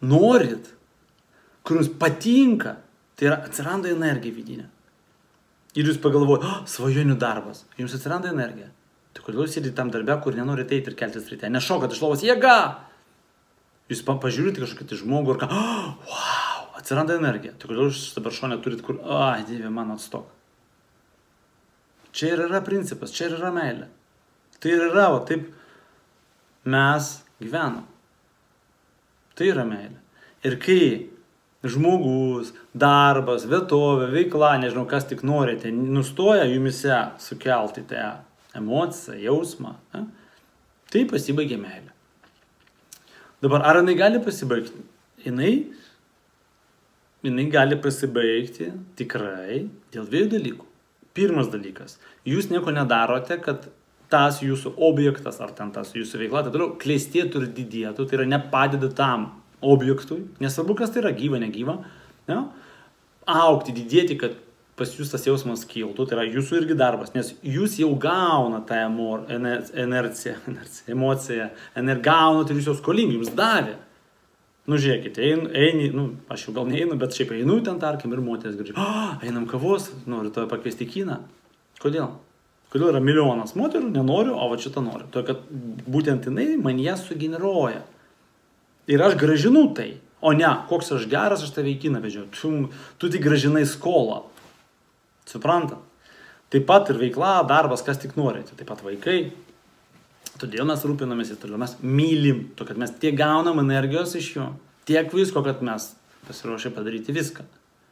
norit, kur jums patinka, tai yra atsiranda energija vidinė. Ir jūs pagalvojate, oh, svajonių darbas, jums atsiranda energija. Tai kodėl jūs sėdite tam darbę, kur nenorite eiti ir keltis ryte? Nešokat iš lovos, jėga! Jūs pažiūrite kažkokį tai žmogų ir ką, oh, wow, atsiranda energija. Tai kodėl jūs dabar šonę turit, kur, o, oh, Dieve, man atstok. Čia ir yra principas, čia ir yra meilė. Tai ir yra, o taip mes gyvenam. Tai yra meilė. Ir kai žmogus, darbas, vietovė, veikla, nežinau, kas tik norite, nustoja jumise sukelti tą emociją, jausmą, ne? Tai pasibaigia meilė. Dabar, ar jinai gali pasibaigti? Jinai, jinai gali pasibaigti tikrai dėl dviejų dalykų. Pirmas dalykas, jūs nieko nedarote, kad tas jūsų objektas, ar ten tas jūsų veikla, tai toliau klestėtų ir didėtų, tai yra nepadeda tam objektui, nesvarbu, kas tai yra, gyva, negyva, ne? Augti, didėti, kad pas jūs tas jausmas kiltų, tai yra jūsų irgi darbas, nes jūs jau gaunate tą emor, inerciją, emociją, ener, gaunate ir jūs jau skolingi, jums davė. Nu, žiūrėkite, eini, eini, nu, aš jau gal neinu, bet šiaip einu ten, tarkim, ir moteris grįžti, oh, einam kavos, noriu tave pakviesti į kiną. Kodėl? Kodėl yra milijonas moterų, nenoriu, o va šitą noriu. Todėl, kad būtent jinai man ją sugeneruoja. Ir aš gražinu tai, o ne, koks aš geras, aš tave į kiną vežiau. Tu, tu tik gražinai skolą. Suprantat? Taip pat ir veikla, darbas, kas tik norite. Taip pat vaikai. Todėl mes rūpinamės ir toliau mes mylim, to, kad mes tiek gaunam energijos iš jo, tiek visko, kad mes pasiruošę padaryti viską.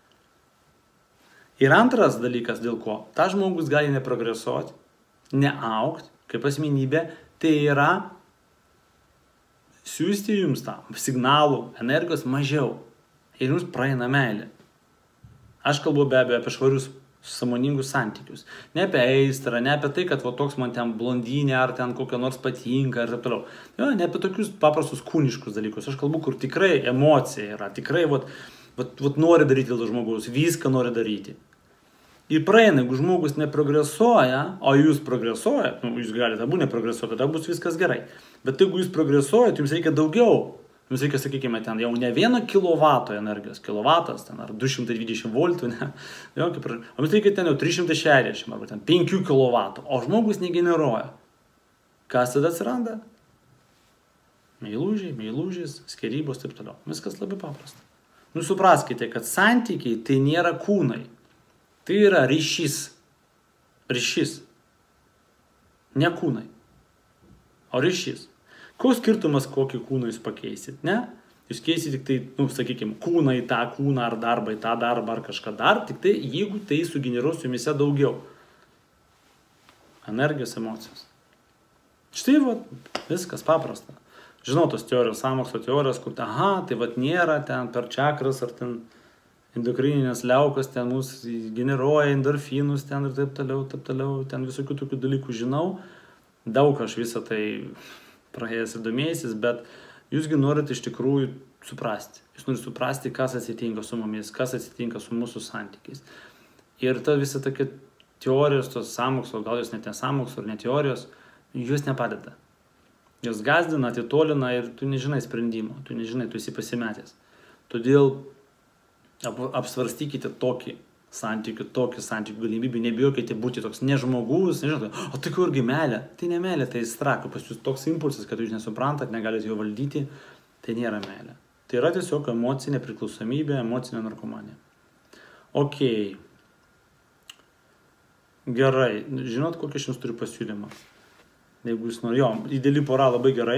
Ir antras dalykas, dėl ko ta žmogus gali neprogresuoti, neaugti kaip asmenybė, tai yra siūsti jums tą signalų, energijos mažiau. Ir jums praeina meilė. Aš kalbu be abejo apie švarius sąmoningus santykius. Ne apie aistrą, ne apie tai, kad va, toks man ten blondinė ar ten kokia nors patinka ir taip toliau. Jo, ne apie tokius paprastus kūniškus dalykus. Aš kalbu, kur tikrai emocija yra, tikrai vat, vat, vat nori daryti dėl žmogaus, viską nori daryti. Ir praeina, jeigu žmogus neprogresuoja, o jūs progresuojat, nu, jūs galite abu neprogresuoti, tada bus viskas gerai. Bet jeigu jūs progresuojat, jums reikia daugiau. Jums reikia, sakykime, ten jau ne vieno kilovato energijos, kilovatas ten ar du šimtai dvidešimt voltų, ne. Jo, kaip, o jums reikia ten jau trys šimtai šešiasdešimt arba ten penki kilovatų, o žmogus negeneruoja. Kas tada atsiranda? Meilužiai, meilužys, skyrybos, taip toliau. Viskas labai paprasta. Nu, supraskite, kad santykiai tai nėra kūnai. Tai yra ryšys. Ryšys. Ne kūnai, o ryšys. Koks skirtumas, kokį kūną jūs pakeisit, ne? Jūs keisit tik tai, nu, sakykime, kūną į tą kūną, ar darbą į tą darbą, ar kažką dar, tik tai, jeigu tai sugeneruos jumise daugiau. Energijos, emocijos. Štai, va, viskas paprasta. Žinau tos teorijos, sąmokslo teorijos, kur, aha, tai va, nėra ten per čakras, ar ten endokrininės liaukos, ten mūsų generuoja endorfinus, ten ir taip toliau, taip toliau, ten visokių tokių dalykų žinau. Daug aš visą tai praėjęs ir domėjusis, bet jūsgi norite iš tikrųjų suprasti. Jūs norite suprasti, kas atsitinka su mumis, kas atsitinka su mūsų santykiais. Ir ta visa tokia teorijos, tos sąmokslo, gal jos net ne sąmokslo, ar ne teorijos, jos nepadeda. Jos gazdina, atitolina ir tu nežinai sprendimo, tu nežinai, tu esi pasimetęs. Todėl ap apsvarstykite tokį santykių, tokį santykių galimybę, nebijokite būti toks nežmogus, nežinau, o tai kurgi meilė? Tai ne meilė, tai aistra, kai pas jūs toks impulsas, kad jūs nesuprantat, negalite jo valdyti, tai nėra meilė. Tai yra tiesiog emocinė priklausomybė, emocinė narkomanija. Ok. Gerai. Žinot, kokį aš jums turiu pasiūlymą? Jeigu jūs nori, jo, ideali pora labai gerai.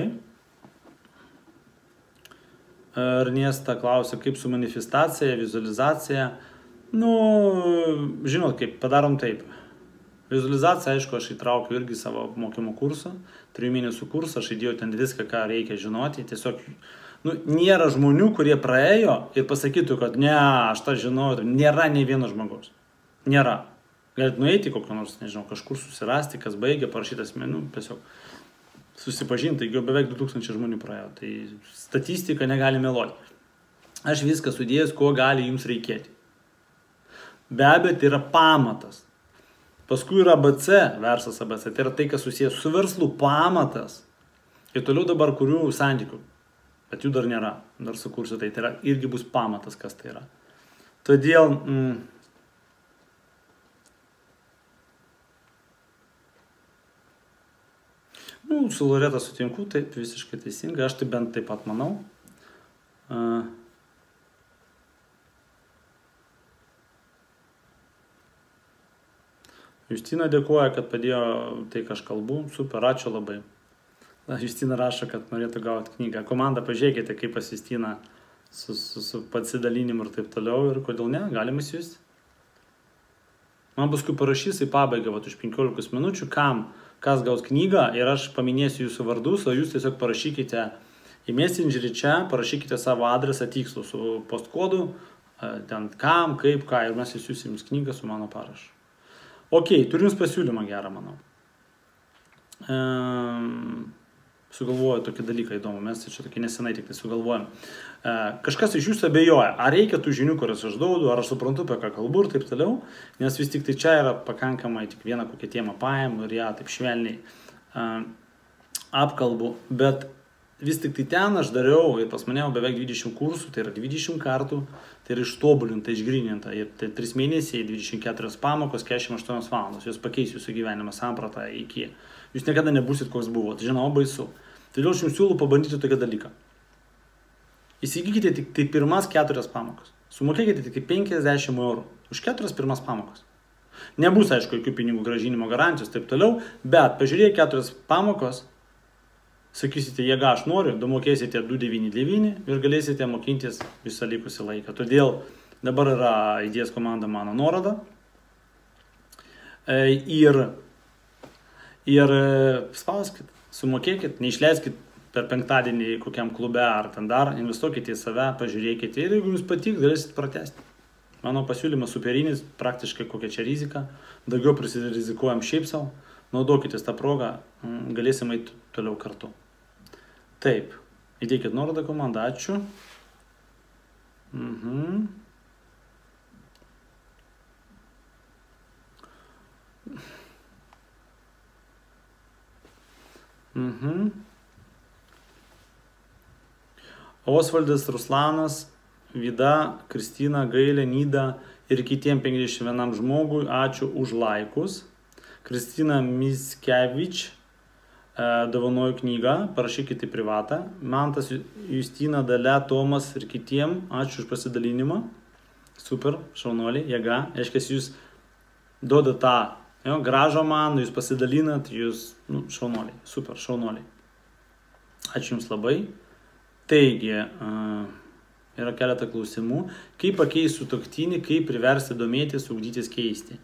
Ernesta klausia, kaip su manifestacija, vizualizacija. Nu, žinot, kaip padarom taip. Vizualizacija, aišku, aš įtraukiu irgi savo mokymo kursą, trijų mėnesių kursą, aš įdėjau ten viską, ką reikia žinoti. Tiesiog, nu, nėra žmonių, kurie praėjo ir pasakytų, kad ne, aš tą žinau, nėra nei vieno žmogaus. Nėra. Galite nueiti kokio nors, nežinau, kažkur susirasti, kas baigė, parašytas meniu, tiesiog susipažinti, taigi jau beveik du tūkstančiai žmonių praėjo. Tai statistika negali meluoti. Aš viską sudėjęs, ko gali jums reikėti. Be abejo, tai yra pamatas. Paskui yra A B C, verslas A B C, tai yra tai, kas susijęs su verslu, pamatas. Ir toliau dabar kurių santykių, bet jų dar nėra, dar sukursiu tai, tai yra, irgi bus pamatas, kas tai yra. Todėl, mm, Nu, su Loreta sutinku, taip, visiškai teisinga, aš tai bent taip pat manau. Uh, Justina dėkoja, kad padėjo tai, ką aš kalbu. Super, ačiū labai. Na, Justina rašo, kad norėtų gauti knygą. Komanda, pažiūrėkite, kaip pas Justina su, su, su pasidalinimu ir taip toliau. Ir kodėl ne, galima siųsti. Man paskui parašys į pabaigą, vat, už penkiolikos minučių, kam, kas gaus knygą. Ir aš paminėsiu jūsų vardus, o jūs tiesiog parašykite į Messengerį čia, parašykite savo adresą tikslų su postkodu, ten kam, kaip, ką. Ir mes įsiūsim jums knygą su mano parašu. Ok, turiu jums pasiūlymą gerą, manau. Ehm, sugalvoju tokį dalyką įdomų, mes čia tokį nesenai tik tai sugalvojom. Ehm, kažkas iš jūsų abejoja, ar reikia tų žinių, kurias aš duodu, ar aš suprantu, apie ką kalbu ir taip toliau, nes vis tik tai čia yra pakankamai tik vieną kokią temą paimu ir ją taip švelniai ehm, apkalbu, bet vis tik tai ten aš dariau ir pas mane beveik dvidešimt kursų, tai yra dvidešimt kartų, tai yra ištobulinta, išgryninta. Ir tai trys mėnesiai, dvidešimt keturios pamokos, keturiasdešimt aštuonios valandos. Jūs pakeis jūsų gyvenimą sampratą iki. Jūs niekada nebūsit, koks buvot. Žinau, baisu. Todėl aš jums siūlau pabandyti tokį dalyką. Įsigykite tik tai pirmas keturias pamokas. Sumokėkite tik penkiasdešimt eurų už keturias pirmas pamokas. Nebus, aišku, jokių pinigų grąžinimo garantijos, taip toliau, bet pažiūrėję keturias pamokos, sakysite, jeigu aš noriu, domokėsite du devyni devyni ir galėsite mokintis visą likusį laiką. Todėl dabar yra idėjas komanda mano nuoroda. Ir, ir spauskit, sumokėkit, neišleiskit per penktadienį kokiam klube ar ten dar, investuokite į save, pažiūrėkite ir jeigu jums patik, galėsit pratesti. Mano pasiūlymas superinis, praktiškai kokia čia rizika, daugiau prisirizikuojam šiaip savo, naudokitės tą progą, galėsim eiti toliau kartu. Taip, įdėkit nuorodą komandą, ačiū. Mhm. Mhm. Osvaldas, Ruslanas, Vida, Kristina, Gailė, Nida ir kitiem penkiasdešimt vienam žmogui, ačiū už laikus. Kristina Miskevič dovanoju knygą, parašykite į privatą. Mantas, Justina, Dalia, Tomas ir kitiem, ačiū už pasidalinimą. Super, šaunuoliai, jėga. Aiškiai, jūs duodat tą jo, gražą man, jūs pasidalinat, jūs nu, šaunuoliai, super, šaunuoliai. Ačiū jums labai. Taigi, uh, yra keletą klausimų. Kaip pakeisti sutuoktinį, kaip priversti domėtis, ugdytis, keisti.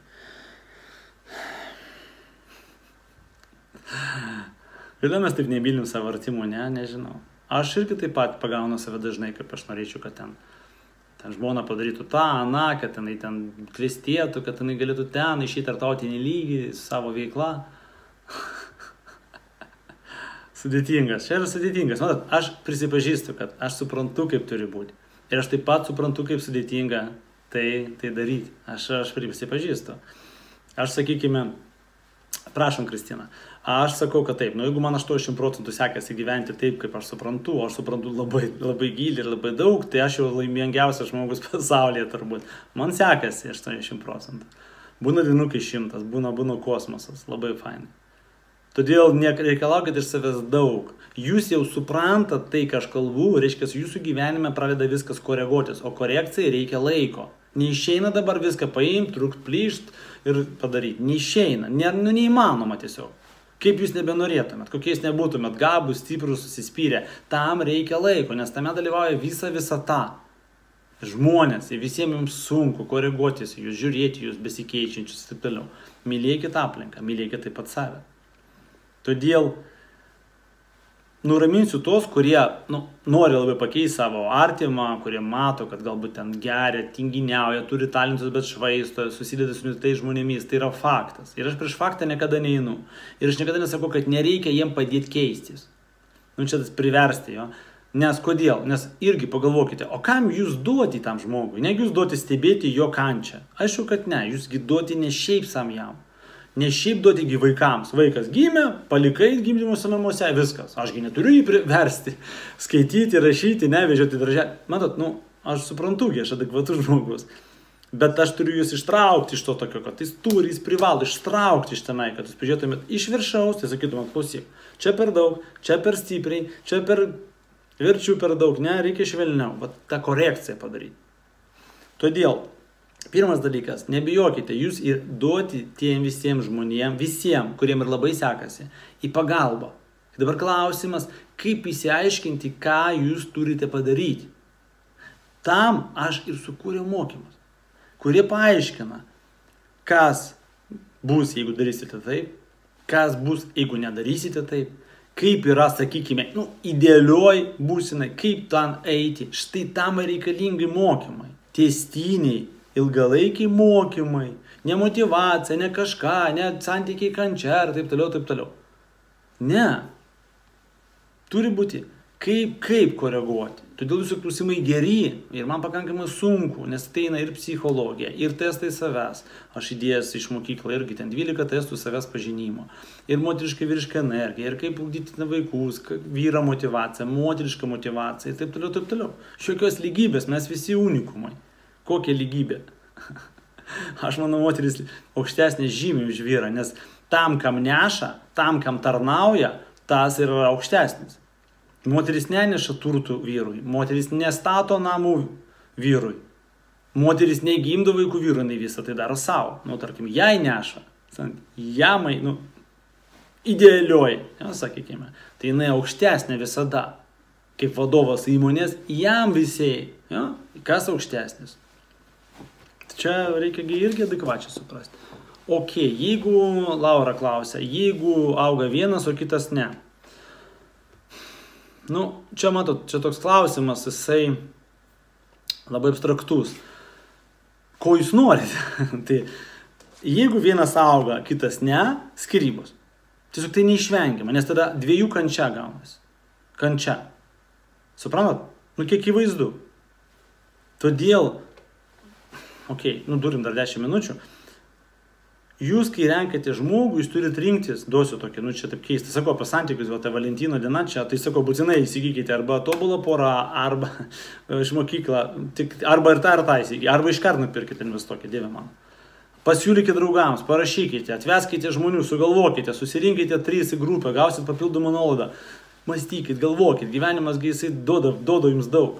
Kodėl mes taip nemylim savo artimų, ne, nežinau. Aš irgi taip pat pagaunu save dažnai, kaip aš norėčiau, kad ten, ten žmona padarytų tą, aną, kad tenai ten klestėtų, kad tenai galėtų ten išeiti tarptautinį lygį savo veiklą. Sudėtingas, čia yra sudėtingas. Matot, aš prisipažįstu, kad aš suprantu, kaip turi būti. Ir aš taip pat suprantu, kaip sudėtinga tai, tai daryti. Aš, aš prisipažįstu. Aš, sakykime, prašom, Kristina, aš sakau, kad taip, nu jeigu man aštuoniasdešimt procentų sekasi gyventi taip, kaip aš suprantu, o aš suprantu labai, labai giliai ir labai daug, tai aš jau laimingiausias žmogus pasaulyje turbūt. Man sekasi aštuoniasdešimt procentų. Būna dienų kai šimtas, būna, būna kosmosas, labai fainai. Todėl nereikalaukite iš savęs daug. Jūs jau suprantat tai, ką aš kalbu, reiškia, jūsų gyvenime pradeda viskas koreguotis, o korekcijai reikia laiko. Neišeina dabar viską paimti, trukt, plyšt ir padaryti. Neišeina, ne, nu, neįmanoma tiesiog. Kaip jūs nebenorėtumėt, kokiais nebūtumėt, gabus, stiprus, susispyrę. Tam reikia laiko, nes tame dalyvauja visa visata. Žmonės, ir visiems jums sunku koreguotis, jūs žiūrėti, jūs besikeičiančius ir taip toliau. Mylėkit aplinką, mylėkit taip pat save. Todėl nuraminsiu tos, kurie nu, nori labai pakeisti savo artimą, kurie mato, kad galbūt ten geria, tinginiauja, turi talentus, bet švaisto, susideda su tais žmonėmis. Tai yra faktas. Ir aš prieš faktą niekada neinu. Ir aš niekada nesakau, kad nereikia jiem padėti keistis. Nu, čia tas priversti jo. Nes kodėl? Nes irgi pagalvokite, o kam jūs duoti tam žmogui? Negi jūs duoti stebėti jo kančią? Aišku, kad ne. Jūsgi duoti ne šiaip sam jam. Ne šiaip duoti vaikams. Vaikas gimė, palikai gimdymuose namuose, viskas. Ašgi neturiu jį priversti, skaityti, rašyti, nevežioti darželį. Matot, nu, aš suprantu, aš adekvatus žmogus. Bet aš turiu jūs ištraukti iš to tokio, kad jis turi, jis privalo ištraukti iš tenai, kad jūs pažiūrėtumėt iš viršaus, tai sakytumėt, klausyk, čia per daug, čia per stipriai, čia per verčių per daug, ne, reikia švelniau, bet tą korekciją padaryti. Todėl, pirmas dalykas, nebijokite, jūs ir duoti tiem visiems žmonėms, visiems, kuriem ir labai sekasi, į pagalbą. Dabar klausimas, kaip įsiaiškinti, ką jūs turite padaryti. Tam aš ir sukūriau mokymus, kurie paaiškina, kas bus, jeigu darysite taip, kas bus, jeigu nedarysite taip, kaip yra, sakykime, nu, idealioj būsinai, kaip ten eiti. Štai tam reikalingi mokymai, tęstiniai, ilgalaikiai mokymai, ne motyvacija, ne kažką, ne santykiai kančia ir taip toliau, taip toliau. Ne. Turi būti, kaip, kaip koreguoti. Todėl jūsų klausimai geri ir man pakankamai sunku, nes tai eina ir psichologija, ir testai savęs. Aš įdėjęs iš mokyklą irgi ten dvylika testų savęs pažinimo. Ir moteriška vyriška energija, ir kaip ugdyti vaikus, vyro motyvacija, moteriška motyvacija ir taip toliau, taip toliau. Šiokios lygybės, mes visi unikumai. Kokia lygybė? Aš manau, moteris aukštesnė žymiai už vyrą, nes tam, kam neša, tam, kam tarnauja, tas yra aukštesnis. Moteris neneša turtų vyrui, moteris nestato namų vyrui, moteris negimdo vaikų vyrui, jinai visą tai daro savo. Nu, tarkim, jai neša, jamai, nu, idealioj, ja, sakykime, tai jinai aukštesnė visada. Kaip vadovas įmonės, jam visiai, ja, kas aukštesnis. Čia reikia irgi adekvačiai suprasti. Ok, jeigu, Laura klausia, jeigu auga vienas, o kitas ne. Nu, čia matot, čia toks klausimas, jisai labai abstraktus. Ko jūs norite? Tai jeigu vienas auga, kitas ne, skyrybos. Tiesiog tai neišvengiama, nes tada dviejų kančia gaunasi. Kančia. Suprantat? Nu, kiek įvaizdu. Todėl, okei, okay, nu, turim dar dešimt minučių. Jūs, kai renkate žmogų, jūs turite rinktis, duosiu tokį, nu čia taip keista, sakau, apie santykius, tai Valentino diena čia, tai sakau, būtinai įsigykite arba tobulą porą, arba iš mokyklą, tik, arba ir tą, ir tą įsigykite, arba iškart nupirkite, investuokite, Dieve mano. Pasiūlykite draugams, parašykite, atveskite žmonių, sugalvokite, susirinkite trys į grupę, gausit papildomą nuolaidą, mąstykit, galvokit, gyvenimas jisai duoda, duoda jums daug.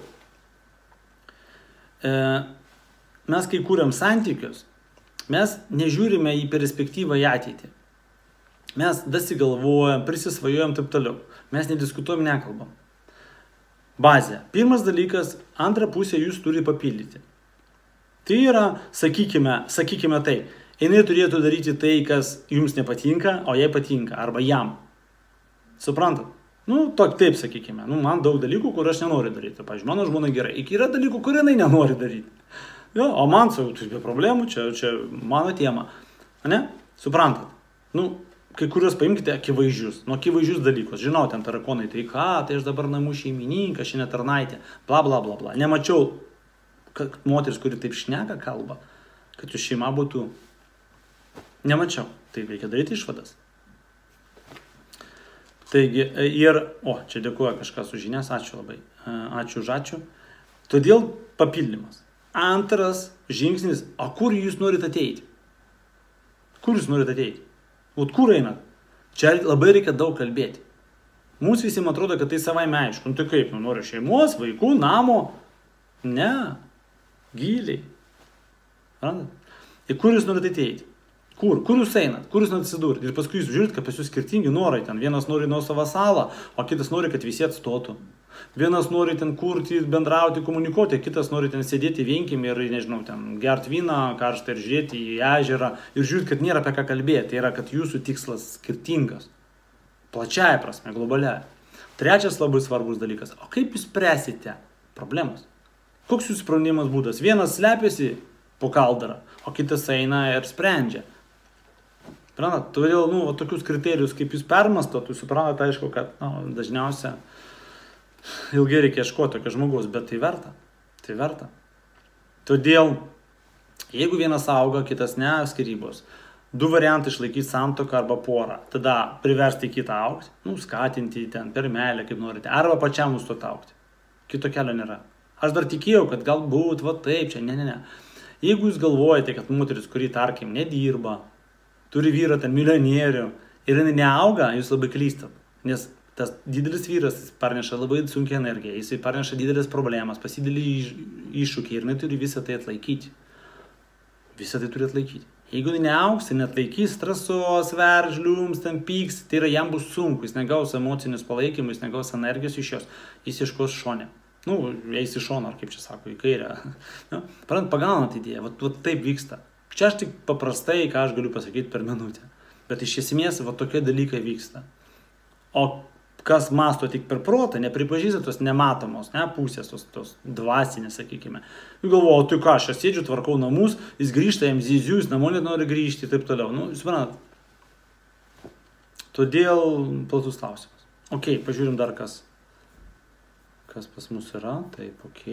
E, mes, kai kūriam santykius, mes nežiūrime į perspektyvą į ateitį. Mes dasigalvojam, prisisvajojam taip toliau. Mes nediskutuojam, nekalbam. Bazė. Pirmas dalykas, antrą pusę jūs turi papildyti. Tai yra, sakykime, sakykime tai, jinai turėtų daryti tai, kas jums nepatinka, o jai patinka, arba jam. Suprantat? Nu, tok, taip sakykime. Nu, man daug dalykų, kur aš nenoriu daryti. Pavyzdžiui, mano žmona gerai. Iki yra dalykų, kur jinai nenori daryti. Jo, o man su be problemų, čia, čia mano tema. Ne? Suprantat? Nu, kai kuriuos paimkite akivaizdžius. Nu, akivaizdžius dalykus. Žinau, ten tarakonai, tai ką, tai aš dabar namų šeimininkas, šiandien tarnaitė. Bla, bla, bla, bla. Nemačiau, kad moteris, kuri taip šneka kalba, kad jų šeima būtų. Nemačiau. Tai reikia daryti išvadas. Taigi, ir, o, čia dėkuoju kažkas už žinias, ačiū labai. Ačiū už ačiū. Todėl papildymas. Antras žingsnis, o kur jūs norite ateiti? Kur jūs norite ateiti? O kur einat? Čia labai reikia daug kalbėti. Mums visi atrodo, kad tai savaime aišku. Nu tai kaip, nu nori šeimos, vaikų, namo? Ne. Giliai. Randat? Ir kur jūs norite ateiti? Kur? Kur jūs einat? Kur jūs norite atsidurti? Ir paskui jūs žiūrite, kad pas jūs skirtingi norai. Ten vienas nori nuo savo salą, o kitas nori, kad visi atstotų. Vienas nori ten kurti, bendrauti, komunikuoti, kitas nori ten sėdėti vienkime ir, nežinau, ten gerti vyną, karštą ir žiūrėti į ežerą ir žiūrėti, kad nėra apie ką kalbėti. Tai yra, kad jūsų tikslas skirtingas. Plačiaja prasme, globaliaja. Trečias labai svarbus dalykas. O kaip jūs spręsite problemas? Koks jūsų sprendimas būdas? Vienas slepiasi po kaldarą, o kitas eina ir sprendžia. Suprantat? Todėl, nu, tokius kriterijus, kaip jūs permastot, jūs suprantat, aišku, kad nu, dažniausia ilgai reikia ieškoti tokio žmogaus, bet tai verta. Tai verta. Todėl, jeigu vienas auga, kitas ne, skyrybos, du variantai išlaikyti santuoką arba porą. Tada priversti kitą augti, nu, skatinti ten per meilę, kaip norite, arba pačiam nustoti augti. Kito kelio nėra. Aš dar tikėjau, kad galbūt, va taip, čia, ne, ne, ne. Jeigu jūs galvojate, kad moteris, kuri, tarkim, nedirba, turi vyrą ten milijonierių ir jinai neauga, jūs labai klystat. Nes tas didelis vyras parneša labai sunkią energiją, jis parneša didelės problemas, pasidelį iššūkį ir jinai turi visą tai atlaikyti. Visą tai turi atlaikyti. Jeigu neaugs, jis netlaikys, stresuos, veržliums, ten pyks, tai yra jam bus sunku, jis negaus emocinius palaikymus, jis negaus energijos iš jos, jis iškos šonę. Nu, eis į šoną, ar kaip čia sako, į kairę. Nu, Parant, pagaunat idėją, vat, vat taip vyksta. Čia aš tik paprastai, ką aš galiu pasakyti per minutę. Bet iš esmės, va tokie dalykai vyksta. O kas masto tik per protą, nepripažįsta tos nematomos, ne, pusės, tos, tos dvasinės, sakykime. Jis galvoja, o tai ką, aš sėdžiu, tvarkau namus, jis grįžta, jam zyziu, jis namo nenori grįžti ir taip toliau. Nu, suprantat. Todėl platus klausimas. Ok, pažiūrim dar kas. Kas pas mus yra. Taip, ok.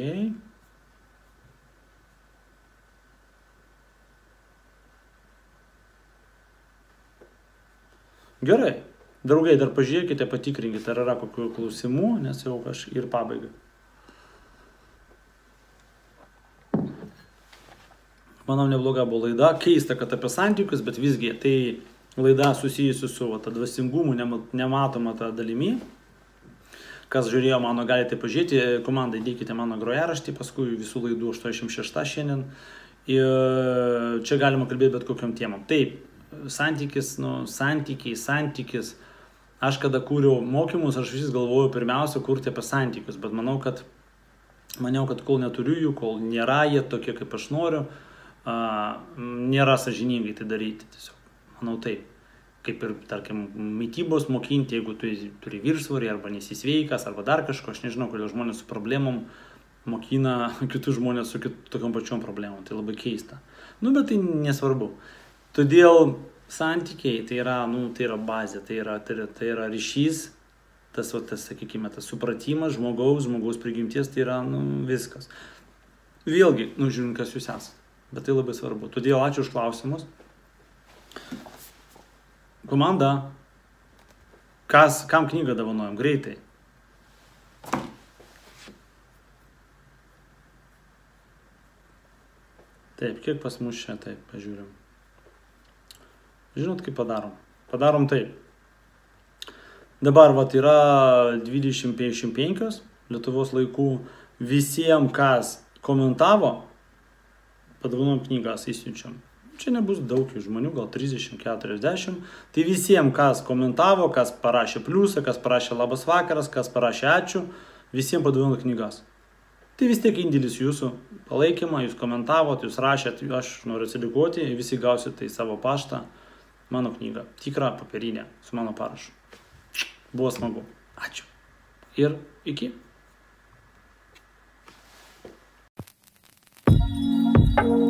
Gerai. Draugai, dar pažiūrėkite, patikrinkite, ar yra kokių klausimų, nes jau aš ir pabaigai. Manau, nebloga buvo laida. Keista, kad apie santykius, bet visgi tai laida susijusi su va, dvasingumu, nematoma ta dalimi. Kas žiūrėjo mano, galite pažiūrėti, komandai dėkite mano grojaraštį, paskui visų laidų aštuoniasdešimt šešta šiandien. Ir čia galima kalbėti bet kokiam temam. Taip, santykis, nu, santykiai, santykis. Aš kada kūriau mokymus, aš vis galvoju pirmiausia kurti apie santykius, bet manau, kad, maniau, kad kol neturiu jų, kol nėra jie tokie, kaip aš noriu, a, nėra sąžiningai tai daryti. Tiesiog, manau taip. Kaip ir, tarkim, mitybos mokinti, jeigu tu turi viršsvorį arba nesisveikas, arba dar kažko, aš nežinau, kodėl žmonės su problemom mokina kitus žmonės su kit, tokiom pačiom problemom. Tai labai keista. Nu, bet tai nesvarbu. Todėl santykiai tai yra, nu, tai yra bazė, tai yra, tai yra, tai yra ryšys, tas, va, tas, sakykime, tas supratimas žmogaus, žmogaus prigimties, tai yra, nu, viskas. Vėlgi, nu, žiūrint, kas jūs esate, bet tai labai svarbu. Todėl ačiū už klausimus. Komanda, kas, kam knygą dovanojam? Greitai. Taip, kiek pas mus čia, taip, pažiūrim. Žinot, kaip padarom? Padarom taip. Dabar vat, yra dvidešimt penkiasdešimt penkios Lietuvos laikų. Visiems, kas komentavo, padovanom knygas įsiunčiam. Čia nebus daug žmonių, gal trisdešimt keturiasdešimt. Tai visiems, kas komentavo, kas parašė pliusą, kas parašė labas vakaras, kas parašė ačiū, visiems padovanom knygas. Tai vis tiek indėlis jūsų palaikymą, jūs komentavot, jūs rašėt, aš noriu atsidėkoti, visi gausit tai savo paštą. Mano knyga, tikra papirinė, su mano parašu. Buvo smagu. Ačiū. Ir iki. Thank you.